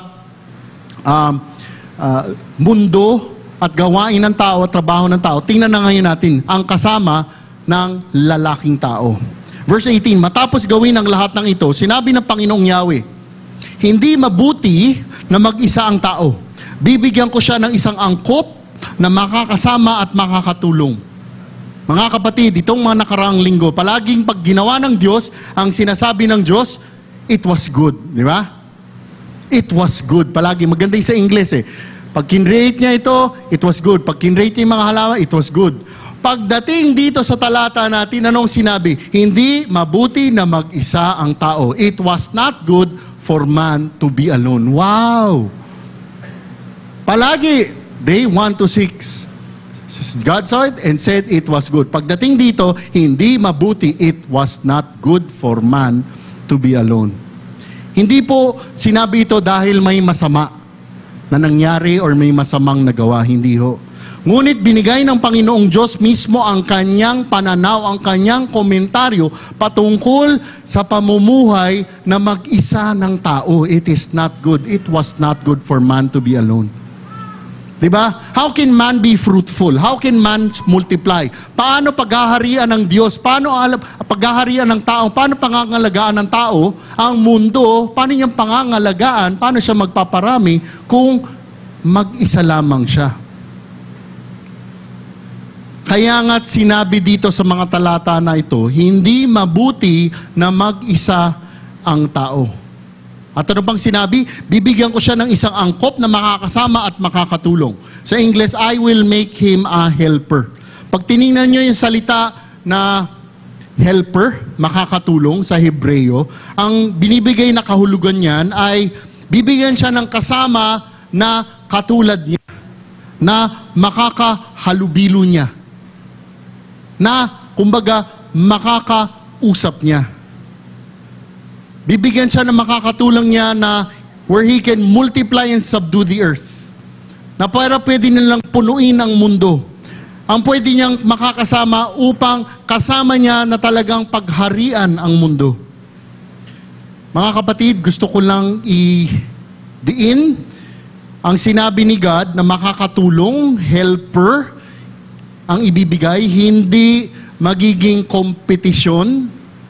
mundo at gawain ng tao at trabaho ng tao, tingnan na ngayon natin ang kasama ng lalaking tao. Verse 18, matapos gawin ang lahat ng ito, sinabi ng Panginoong Yahweh, hindi mabuti na mag-isa ang tao. Bibigyan ko siya ng isang angkop na makakasama at makakatulong. Mga kapatid, itong mga nakaraang linggo, palaging pag ginawa ng Diyos, ang sinasabi ng Diyos, it was good. Di ba? It was good. Palagi, maganda yung sa English eh. Pag kinrate niya ito, it was good. Pag kinrate niya yung mga halaman, it was good. Pagdating dito sa talata natin, anong sinabi? Hindi mabuti na mag-isa ang tao. It was not good for man to be alone. Wow! Palagi, day 1 to 6. God saw it and said it was good. Pagdating dito, hindi mabuti, it was not good for man to be alone. Hindi po sinabi ito dahil may masama na nangyari or may masamang nagawa. Hindi ho. Ngunit binigay ng Panginoong Diyos mismo ang kanyang pananaw, ang kanyang komentaryo patungkol sa pamumuhay na mag-isa ng tao. It is not good. It was not good for man to be alone. Diba? How can man be fruitful? How can man multiply? Paano paghaharian ng Diyos? Paano paghaharian ng tao? Paano pangangalagaan ng tao? Ang mundo, paano niyang pangangalagaan? Paano siya magpaparami kung mag-isa lamang siya? Kaya nga't sinabi dito sa mga talata na ito, hindi mabuti na mag-isa ang tao. At ano bang sinabi? Bibigyan ko siya ng isang angkop na makakasama at makakatulong. Sa English, I will make him a helper. Pag tinignan nyo yung salita na helper, makakatulong sa Hebreo, ang binibigay na kahulugan niyan ay bibigyan siya ng kasama na katulad niya, na makakahalubilo niya, na kumbaga makakausap niya. Bibigyan siya ng makakatulong niya na where he can multiply and subdue the earth. Na para pwede nilang punuin ang mundo. Ang pwede niyang makakasama upang kasama niya na talagang pagharian ang mundo. Mga kapatid, gusto ko lang i-diin ang sinabi ni God na makakatulong, helper, ang ibibigay, hindi magiging kompetisyon.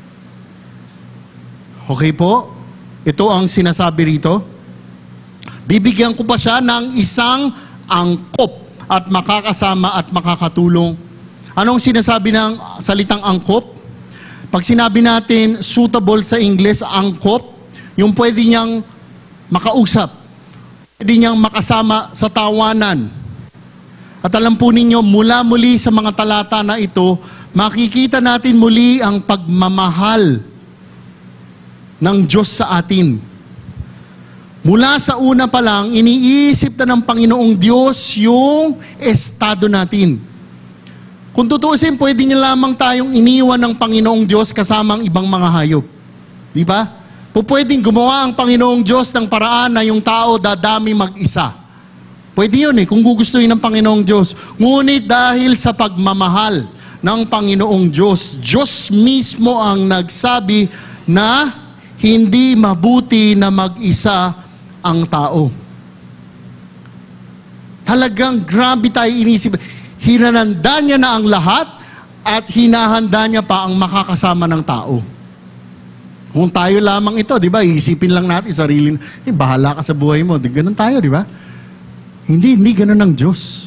Okay po? Ito ang sinasabi rito. Bibigyan ko pa siya ng isang angkop at makakasama at makakatulong. Anong sinasabi ng salitang angkop? Pag sinabi natin suitable sa English, angkop, yung pwede niyang makausap, pwede niyang makasama sa tawanan. At alam po ninyo, mula muli sa mga talata na ito, makikita natin muli ang pagmamahal ng Diyos sa atin. Mula sa una pa lang, iniisip na ng Panginoong Diyos yung estado natin. Kung tutuusin, pwede niya lamang tayong iniwan ng Panginoong Diyos kasama ang ibang mga hayop. Di ba? Pwedeng gumawa ang Panginoong Diyos ng paraan na yung tao dadami mag-isa. Pwede yun kung gugustuhin ng Panginoong Diyos. Ngunit dahil sa pagmamahal ng Panginoong Diyos, Diyos mismo ang nagsabi na hindi mabuti na mag-isa ang tao. Talagang grabe tayo inisip. Hinananda niya na ang lahat at hinahanda niya pa ang makakasama ng tao. Kung tayo lamang ito, di ba, iisipin lang natin sarili, bahala ka sa buhay mo. Ganun tayo, di ba? Hindi ganun ang Diyos.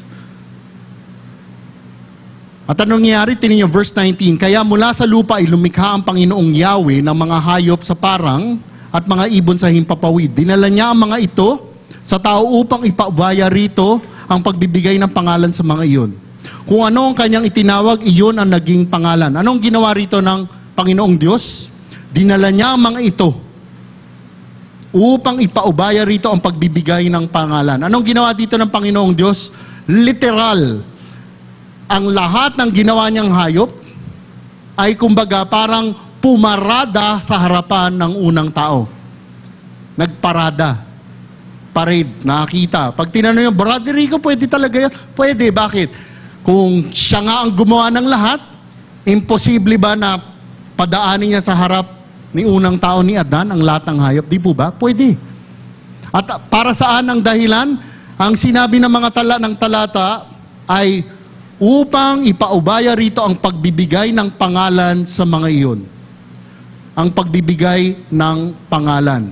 At anong nangyari? Tingnan niyo, verse 19, kaya mula sa lupa ay lumikha ang Panginoong Yahweh ng mga hayop sa parang at mga ibon sa himpapawid. Dinala niya ang mga ito sa tao upang ipaubaya rito ang pagbibigay ng pangalan sa mga iyon. Kung ano ang kanyang itinawag, iyon ang naging pangalan. Anong ginawa rito ng Panginoong Diyos? Dinala niya ang mga ito upang ipaubaya rito ang pagbibigay ng pangalan. Anong ginawa dito ng Panginoong Diyos? Literal. Ang lahat ng ginawa niyang hayop ay kumbaga parang pumarada sa harapan ng unang tao. Nagparada. Parade. Nakakita. Pag tinanong yung, Brother Rico, pwede talaga yan? Pwede. Bakit? Kung siya nga ang gumawa ng lahat, imposible ba na padaanin niya sa harap ni unang tao ni Adan ang lahat ng hayop? Di po ba? Pwede. At para saan ang dahilan? Ang sinabi ng mga talata ay upang ipaubaya rito ang pagbibigay ng pangalan sa mga iyon. Ang pagbibigay ng pangalan.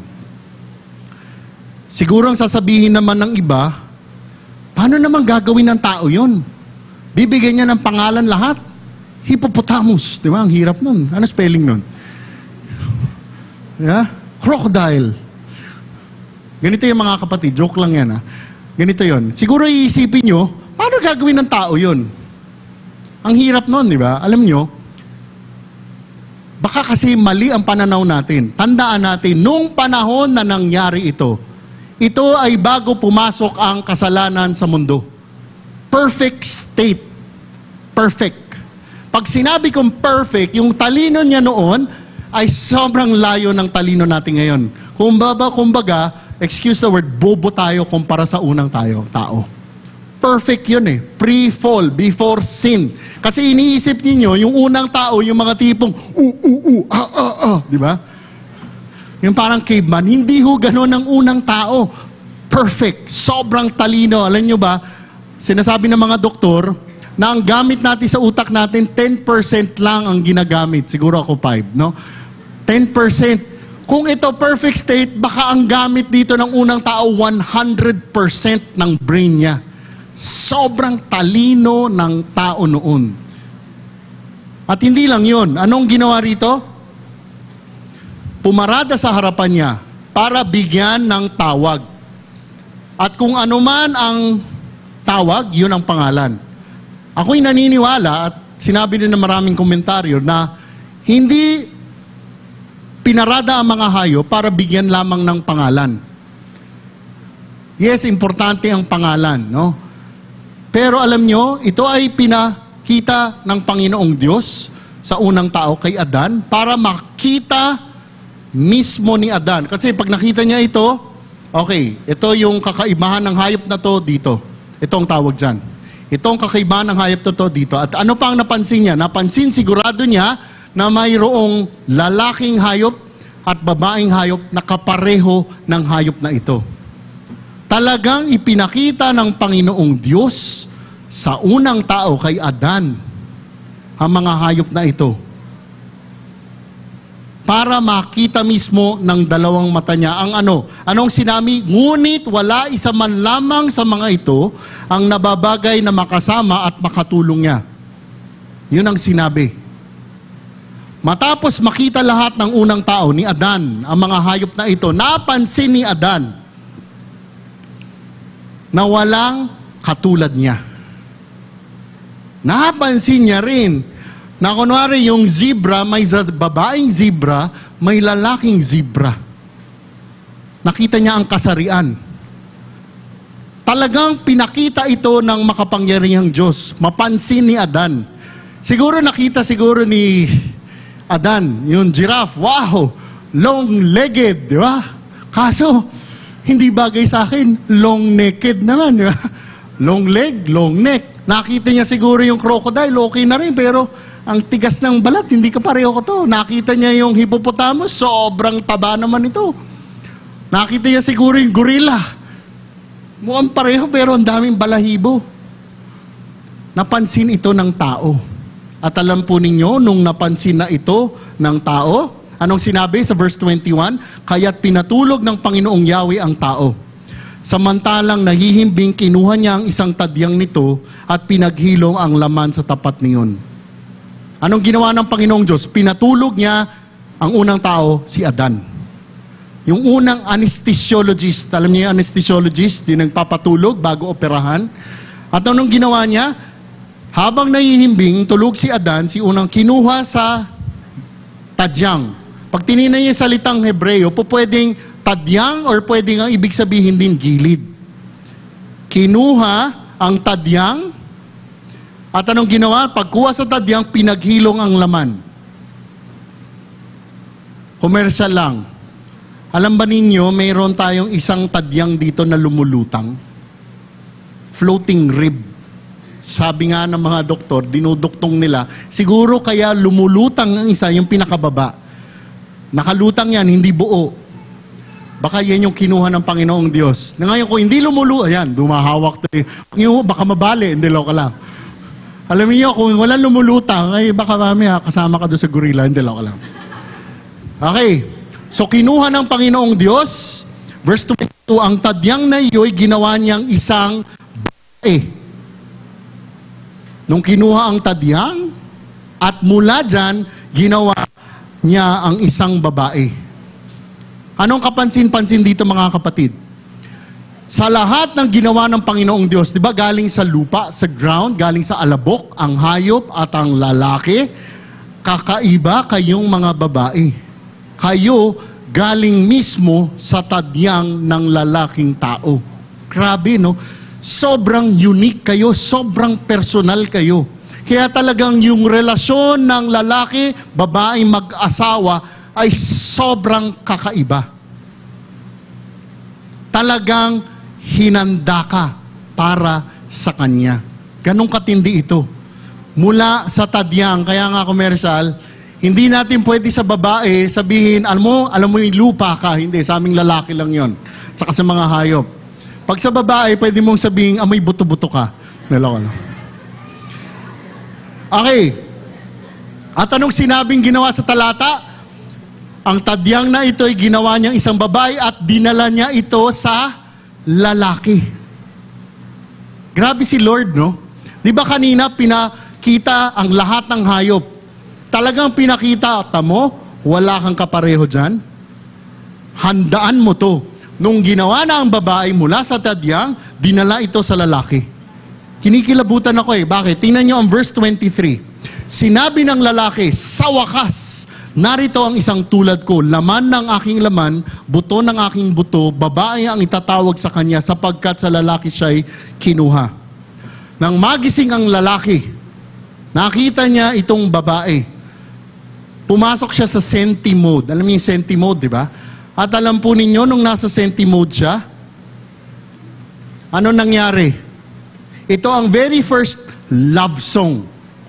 Siguro ang sasabihin naman ng iba, paano naman gagawin ng tao yun? Bibigyan niya ng pangalan lahat. Hippopotamus. Di ba? Ang hirap nun. Ano spelling nun? Yeah? Crocodile. Ganito yung mga kapatid. Joke lang yan. Ganito yon. Siguro iisipin nyo, paano gagawin ng tao yun? Ang hirap nun, di ba? Alam nyo, baka kasi mali ang pananaw natin. Tandaan natin, nung panahon na nangyari ito ay bago pumasok ang kasalanan sa mundo. Perfect state. Perfect. Pag sinabi kong perfect, yung talino niya noon ay sobrang layo ng talino natin ngayon. Kumbaga, excuse the word, bobo tayo kumpara sa unang tao. Perfect yun pre-fall, before sin. Kasi iniisip niyo yung unang tao, yung mga tipong, di ba? Yung parang caveman, hindi ho ganun ang unang tao. Perfect, sobrang talino. Alam nyo ba, sinasabi ng mga doktor, na ang gamit natin sa utak natin, 10% lang ang ginagamit. Siguro ako 5, no? 10%. Kung ito perfect state, baka ang gamit dito ng unang tao, 100% ng brain niya. Sobrang talino ng tao noon. At hindi lang yun. Anong ginawa rito? Pumarada sa harapan niya para bigyan ng tawag. At kung ano man ang tawag, yun ang pangalan. Ako'y naniniwala at sinabi din ng maraming komentaryo na hindi pinarada ang mga hayop para bigyan lamang ng pangalan. Yes, importante ang pangalan, no? Pero alam nyo, ito ay pinakita ng Panginoong Diyos sa unang tao kay Adan para makita mismo ni Adan. Kasi pag nakita niya ito, okay, ito yung kakaibahan ng hayop na to dito. Ito ang tawag dyan. Ito ang kakaibahan ng hayop to dito. At ano pa ang napansin niya? Napansin sigurado niya na mayroong lalaking hayop at babaeng hayop na kapareho ng hayop na ito. Talagang ipinakita ng Panginoong Diyos sa unang tao kay Adan ang mga hayop na ito. Para makita mismo ng dalawang mata niya ang ano. Anong sinabi? Ngunit wala isa man lamang sa mga ito ang nababagay na makasama at makatulong niya. Yun ang sinabi. Matapos makita lahat ng unang tao ni Adan, ang mga hayop na ito, napansin ni Adan na walang katulad niya. Napansin niya rin na kunwari yung zebra, may babaeng zebra, may lalaking zebra. Nakita niya ang kasarian. Talagang pinakita ito ng makapangyarihang Diyos. Mapansin ni Adan. Siguro nakita ni Adan, yung giraffe. Wow! Long-legged, di ba? Kaso, hindi bagay sa akin. Long-necked naman, di ba? Long leg, long neck. Nakita niya siguro yung crocodile, okay na rin. Pero ang tigas ng balat, hindi ka pareho ko to. Nakita niya yung hippopotamus, sobrang taba naman ito. Nakita niya siguro yung gorilla. Mukhang pareho pero ang daming balahibo. Napansin ito ng tao. At alam po ninyo, nung napansin na ito ng tao, anong sinabi sa verse 21? Kaya't pinatulog ng Panginoong Yahweh ang tao. Samantalang nahihimbing, kinuha niya ang isang tadyang nito at pinaghilong ang laman sa tapat niyon. Anong ginawa ng Panginoong Diyos? Pinatulog niya ang unang tao, si Adan. Yung unang anesthesiologist, alam niyo yung anesthesiologist, di nagpapatulog bago operahan. At anong ginawa niya? Habang nahihimbing, tulog si Adan, si unang kinuha sa tadyang. Pag tinignan niya yung salitang Hebreo, pwedeng tadyang or pwedeng ang ibig sabihin din gilid. Kinuha ang tadyang, at anong ginawa? Pagkuha sa tadyang, pinaghilong ang laman. Komersyal lang. Alam ba ninyo, mayroon tayong isang tadyang dito na lumulutang? Floating rib. Sabi nga ng mga doktor, dinuduktong nila, siguro kaya lumulutang ang isa, yung pinakababa. Nakalutang yan, hindi buo. Baka yan yung kinuha ng Panginoong Diyos. Na ngayon, kung hindi lumulutang, ayan, dumahawak to eh. Baka mabali, hindi loko lang. Alam niyo, kung walang lumulutang, ay baka mamaya kasama ka doon sa gorilla, hindi loko lang. Okay. So, kinuha ng Panginoong Diyos, verse 22, ang tadyang na iyo'y ginawa niyang isang babae. Nung kinuha ang tadyang, at mula dyan, ginawa niya ang isang babae. Anong kapansin-pansin dito mga kapatid? Sa lahat ng ginawa ng Panginoong Diyos, di ba galing sa lupa, sa ground, galing sa alabok, ang hayop at ang lalaki, kakaiba kayong mga babae. Kayo galing mismo sa tadyang ng lalaking tao. Grabe, no? Sobrang unique kayo, sobrang personal kayo. Kaya talagang yung relasyon ng lalaki, babae, mag-asawa ay sobrang kakaiba. Talagang hinanda ka para sa kanya. Ganong katindi ito. Mula sa tadyang, kaya nga komersyal, hindi natin pwede sa babae sabihin, alam mo yung lupa ka. Hindi, sa aming lalaki lang yon. Tsaka sa mga hayop. Pag sa babae, pwede mong sabihin, amoy buto-buto ka. Naloko lang. Okay. At anong sinabing ginawa sa talata? Ang tadyang na ito ay ginawa niyang isang babae at dinala niya ito sa lalaki. Grabe si Lord, no? Di ba kanina pinakita ang lahat ng hayop? Talagang pinakita, tamo, wala kang kapareho dyan. Handaan mo to. Nung ginawa na ang babae mula sa tadyang, dinala ito sa lalaki. Kinikilabutan ako eh. Bakit? Tingnan nyo ang verse 23. Sinabi ng lalaki, sa wakas, narito ang isang tulad ko, laman ng aking laman, buto ng aking buto, babae ang itatawag sa kanya sapagkat sa lalaki siya'y kinuha. Nang magising ang lalaki, nakita niya itong babae. Pumasok siya sa senti mode. Alam niyo yung senti mode, di ba? At alam po ninyo, nung nasa senti mode siya, ano nangyari? Ito ang very first love song.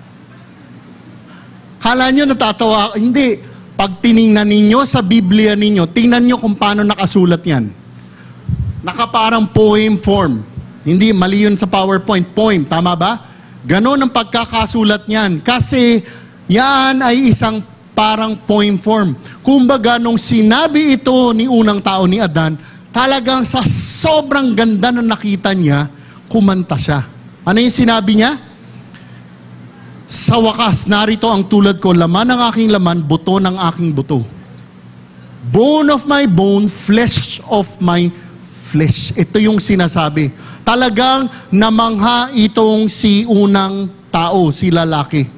Kala nyo natatawa? Hindi. Pag tiningnan ninyo sa Biblia ninyo, tingnan nyo kung paano nakasulat yan. Nakaparang poem form. Hindi, mali yun sa PowerPoint. Poem, tama ba? Ganon ang pagkakasulat niyan. Kasi yan ay isang parang poem form. Kumbaga, nung sinabi ito ni unang tao ni Adan, talagang sa sobrang ganda na nakita niya, kumanta siya. Ano yung sinabi niya? Sa wakas, narito ang tulad ko, laman ng aking laman, buto ng aking buto. Bone of my bone, flesh of my flesh. Ito yung sinasabi. Talagang namangha itong si unang tao, si lalaki.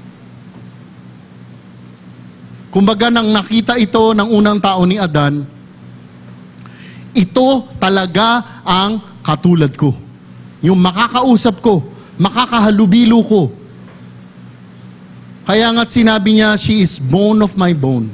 Kumbaga nang nakita ito ng unang tao ni Adan, ito talaga ang katulad ko. Yung makakausap ko, makakahalubilo ko. Kaya nga't sinabi niya, she is bone of my bone.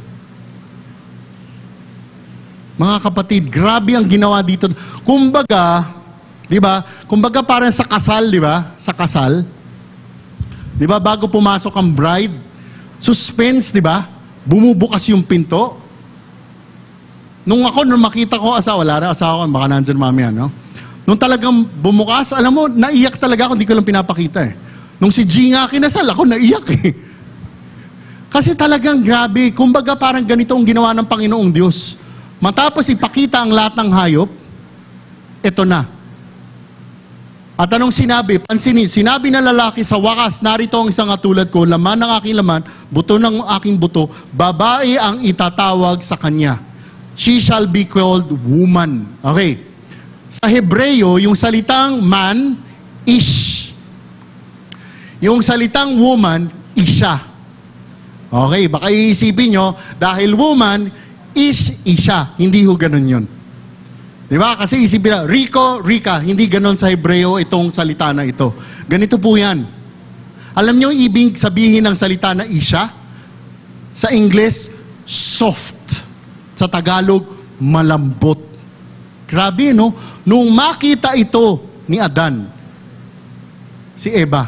Mga kapatid, grabe ang ginawa dito. Kumbaga, di ba? Kumbaga parang sa kasal, di ba? Sa kasal. Di ba? Bago pumasok ang bride, suspense, di ba? Bumubukas yung pinto. Nung makita ko asawa, wala na asawa ko, baka nandyan mamaya, no? Nung talagang bumukas, alam mo, naiyak talaga ako, hindi ko lang pinapakita eh. Nung si G nga kinasal, ako naiyak eh. Kasi talagang grabe, kumbaga parang ganito ang ginawa ng Panginoong Diyos. Matapos ipakita ang lahat ng hayop, ito na. At anong sinabi? Pansinin, sinabi ng lalaki sa wakas, narito ang isang katulad ko, laman ng aking laman, buto ng aking buto, babae ang itatawag sa kanya. She shall be called woman. Okay. Sa Hebreo, yung salitang man, ish. Yung salitang woman, isha. Okay, baka iisipin nyo, dahil woman, isha. Hindi ho ganun yun. Di ba? Kasi isipin na, Rico, Rika, hindi ganun sa Hebreo itong salita na ito. Ganito po yan. Alam nyo ibig sabihin ng salita na isha? Sa English, soft. Sa Tagalog, malambot. Grabe, no? Nung makita ito ni Adan, si Eva,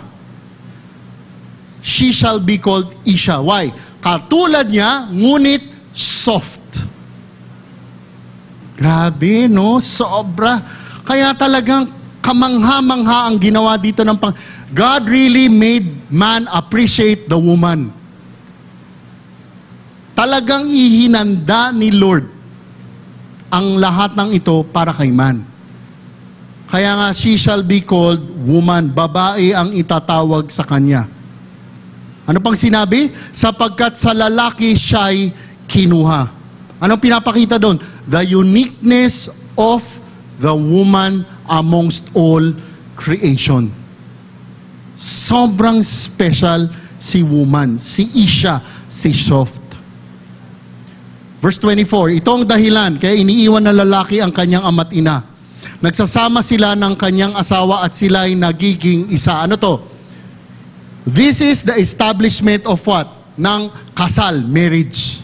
she shall be called Isha. Why? Katulad niya, ngunit soft. Grabe, no? Sobra. Kaya talagang kamangha-mangha ang ginawa dito ng God really made man appreciate the woman. Talagang ihinanda ni Lord ang lahat ng ito para kay man. Kaya nga, she shall be called woman. Babae ang itatawag sa kanya. Ano pang sinabi? Sapagkat sa lalaki siya'y kinuha. Anong pinapakita doon? The uniqueness of the woman amongst all creation. Sobrang special si woman, si Isha, si soft. Verse 24, ito ang dahilan, kaya iniiwan ng lalaki ang kanyang ama't ina. Nagsasama sila ng kanyang asawa at sila'y nagiging isa. Ano to? This is the establishment of what? Ng kasal, marriage.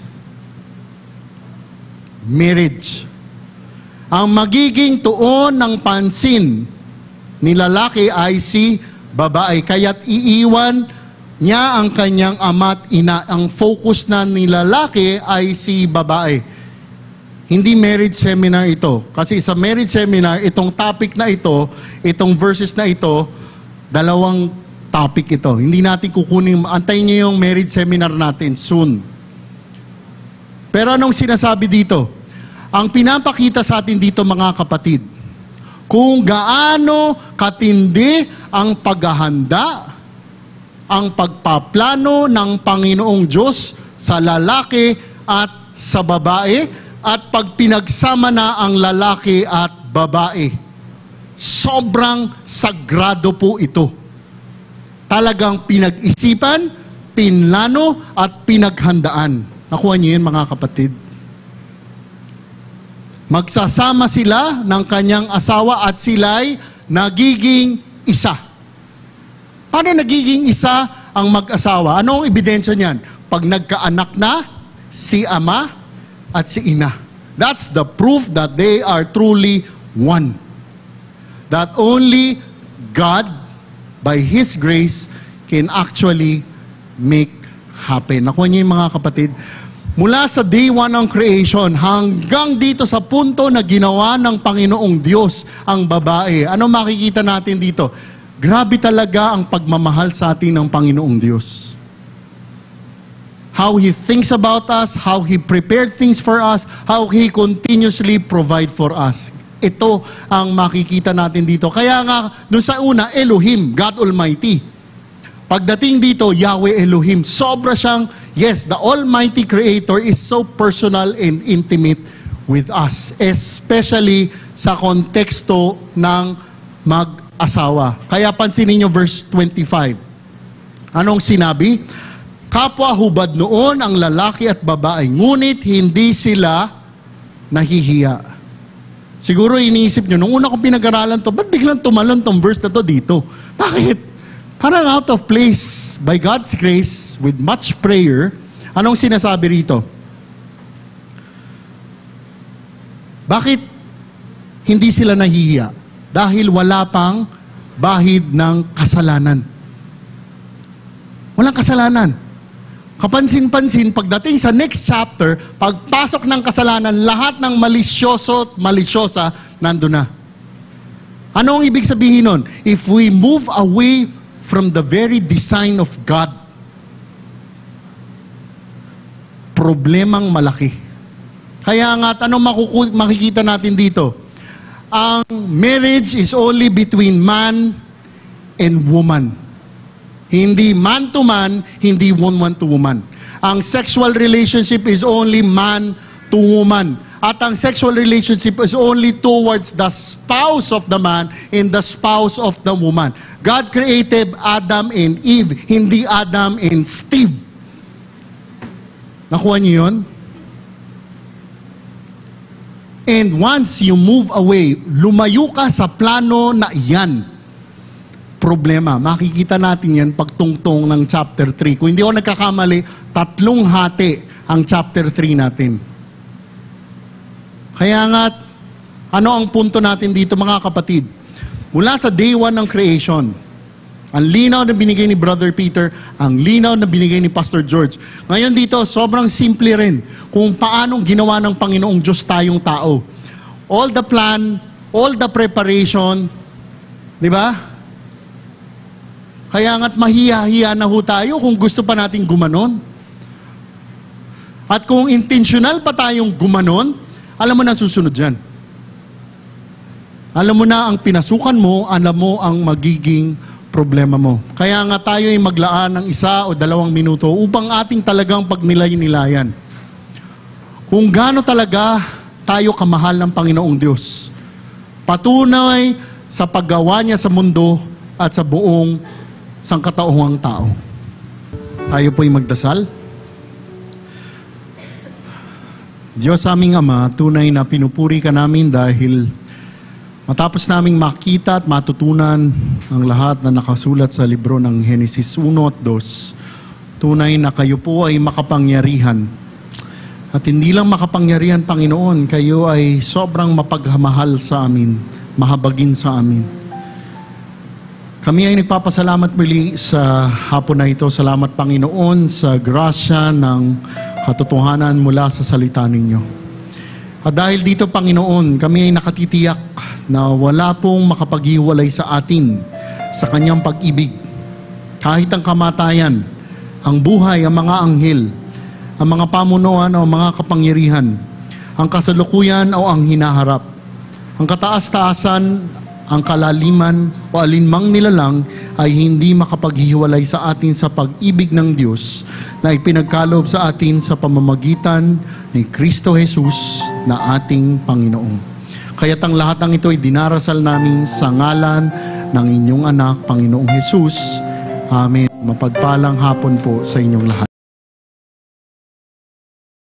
Marriage. Ang magiging tuon ng pansin ni lalaki ay si babae. Kaya't iiwan niya ang kanyang ama't ina. Ang focus na ni lalaki ay si babae. Hindi marriage seminar ito. Kasi sa marriage seminar, itong topic na ito, itong verses na ito, dalawang topic ito. Hindi natin kukunin, antayin niyo yung marriage seminar natin soon. Pero anong sinasabi dito? Ang pinapakita sa atin dito mga kapatid, kung gaano katindi ang paghahanda, ang pagpaplano ng Panginoong Diyos sa lalaki at sa babae, at pag pinagsama na ang lalaki at babae. Sobrang sagrado po ito. Talagang pinag-isipan, pinlano, at pinaghandaan. Nakuha niyo yun mga kapatid? Magsasama sila ng kanyang asawa at sila'y nagiging isa. Paano nagiging isa ang mag-asawa? Anong ebidensya niyan? Pag nagkaanak na si ama at si ina. That's the proof that they are truly one. That only God, by His grace, can actually make happen. Nakuha niyo yung mga kapatid? Mula sa day 1 ng creation hanggang dito sa punto na ginawa ng Panginoong Diyos ang babae. Ano makikita natin dito? Grabe talaga ang pagmamahal sa atin ng Panginoong Diyos. How He thinks about us, how He prepared things for us, how He continuously provide for us. Ito ang makikita natin dito. Kaya nga, doon sa una, Elohim, God Almighty. Pagdating dito, Yahweh Elohim, sobra siyang, yes, the Almighty Creator is so personal and intimate with us. Especially sa konteksto ng mag-asawa. Kaya pansinin niyo verse 25. Anong sinabi? Kapwa hubad noon ang lalaki at babae, ngunit hindi sila nahihiya. Siguro iniisip nyo, nung una kong pinag-aralan to, ba't biglang tumalon tong verse na to dito? Bakit? Parang out of place. By God's grace, with much prayer, anong sinasabi rito? Bakit hindi sila nahihiya? Dahil wala pang bahid ng kasalanan. Walang kasalanan. Kapansin-pansin, pagdating sa next chapter, pagpasok ng kasalanan, lahat ng malisyoso at malisyosa, nandun na. Ano ang ibig sabihin nun? If we move away from the very design of God, problemang malaki. Kaya nga, ano makikita natin dito? Ang marriage is only between man and woman. Hindi man to man, hindi woman to woman. Ang sexual relationship is only man to woman. At ang sexual relationship is only towards the spouse of the man and the spouse of the woman. God created Adam and Eve, hindi Adam and Steve. Nakuha niyo yun? And once you move away, lumayo ka sa plano na iyan. Problema. Makikita natin yan pagtungtong ng chapter 3. Kung hindi ako nagkakamali, 3 hati ang chapter 3 natin. Kaya nga, ano ang punto natin dito mga kapatid? Mula sa day 1 ng creation, ang linaw na binigay ni Brother Peter, ang linaw na binigay ni Pastor George. Ngayon dito, sobrang simple rin kung paano ginawa ng Panginoong Diyos tayong tao. All the plan, all the preparation, di ba? Kaya nga't mahiya-hiya na ho tayo kung gusto pa nating gumanon. At kung intentional pa tayong gumanon, alam mo na susunod dyan. Alam mo na ang pinasukan mo, alam mo ang magiging problema mo. Kaya nga tayo ay maglaan ng 1 o 2 minuto upang ating talagang pagnilay-nilayan. Kung gaano talaga tayo kamahal ng Panginoong Diyos. Patunay sa paggawa niya sa mundo at sa buong sangkatauhang tao. Tayo po'y magdasal. Diyos aming Ama, tunay na pinupuri ka namin dahil matapos naming makita at matutunan ang lahat na nakasulat sa libro ng Henesis 1 at 2, tunay na kayo po ay makapangyarihan. At hindi lang makapangyarihan, Panginoon, kayo ay sobrang mapagmahal sa amin, mahabagin sa amin. Kami ay nagpapasalamat muli sa hapon na ito. Salamat, Panginoon, sa grasya ng katotohanan mula sa salita ninyo. At dahil dito, Panginoon, kami ay nakatitiyak na wala pong makapaghiwalay sa atin sa kanyang pag-ibig. Kahit ang kamatayan, ang buhay, ang mga anghel, ang mga pamunuan o mga kapangyarihan, ang kasalukuyan o ang hinaharap, ang kataas-taasan, ang kalaliman o alinmang nilalang ay hindi makapaghiwalay sa atin sa pag-ibig ng Diyos na ipinagkaloob sa atin sa pamamagitan ni Kristo Jesus na ating Panginoon. Kaya't ang lahat ng ito ay dinarasal namin sa ngalan ng inyong anak, Panginoong Jesus. Amen. Mapagpalang hapon po sa inyong lahat.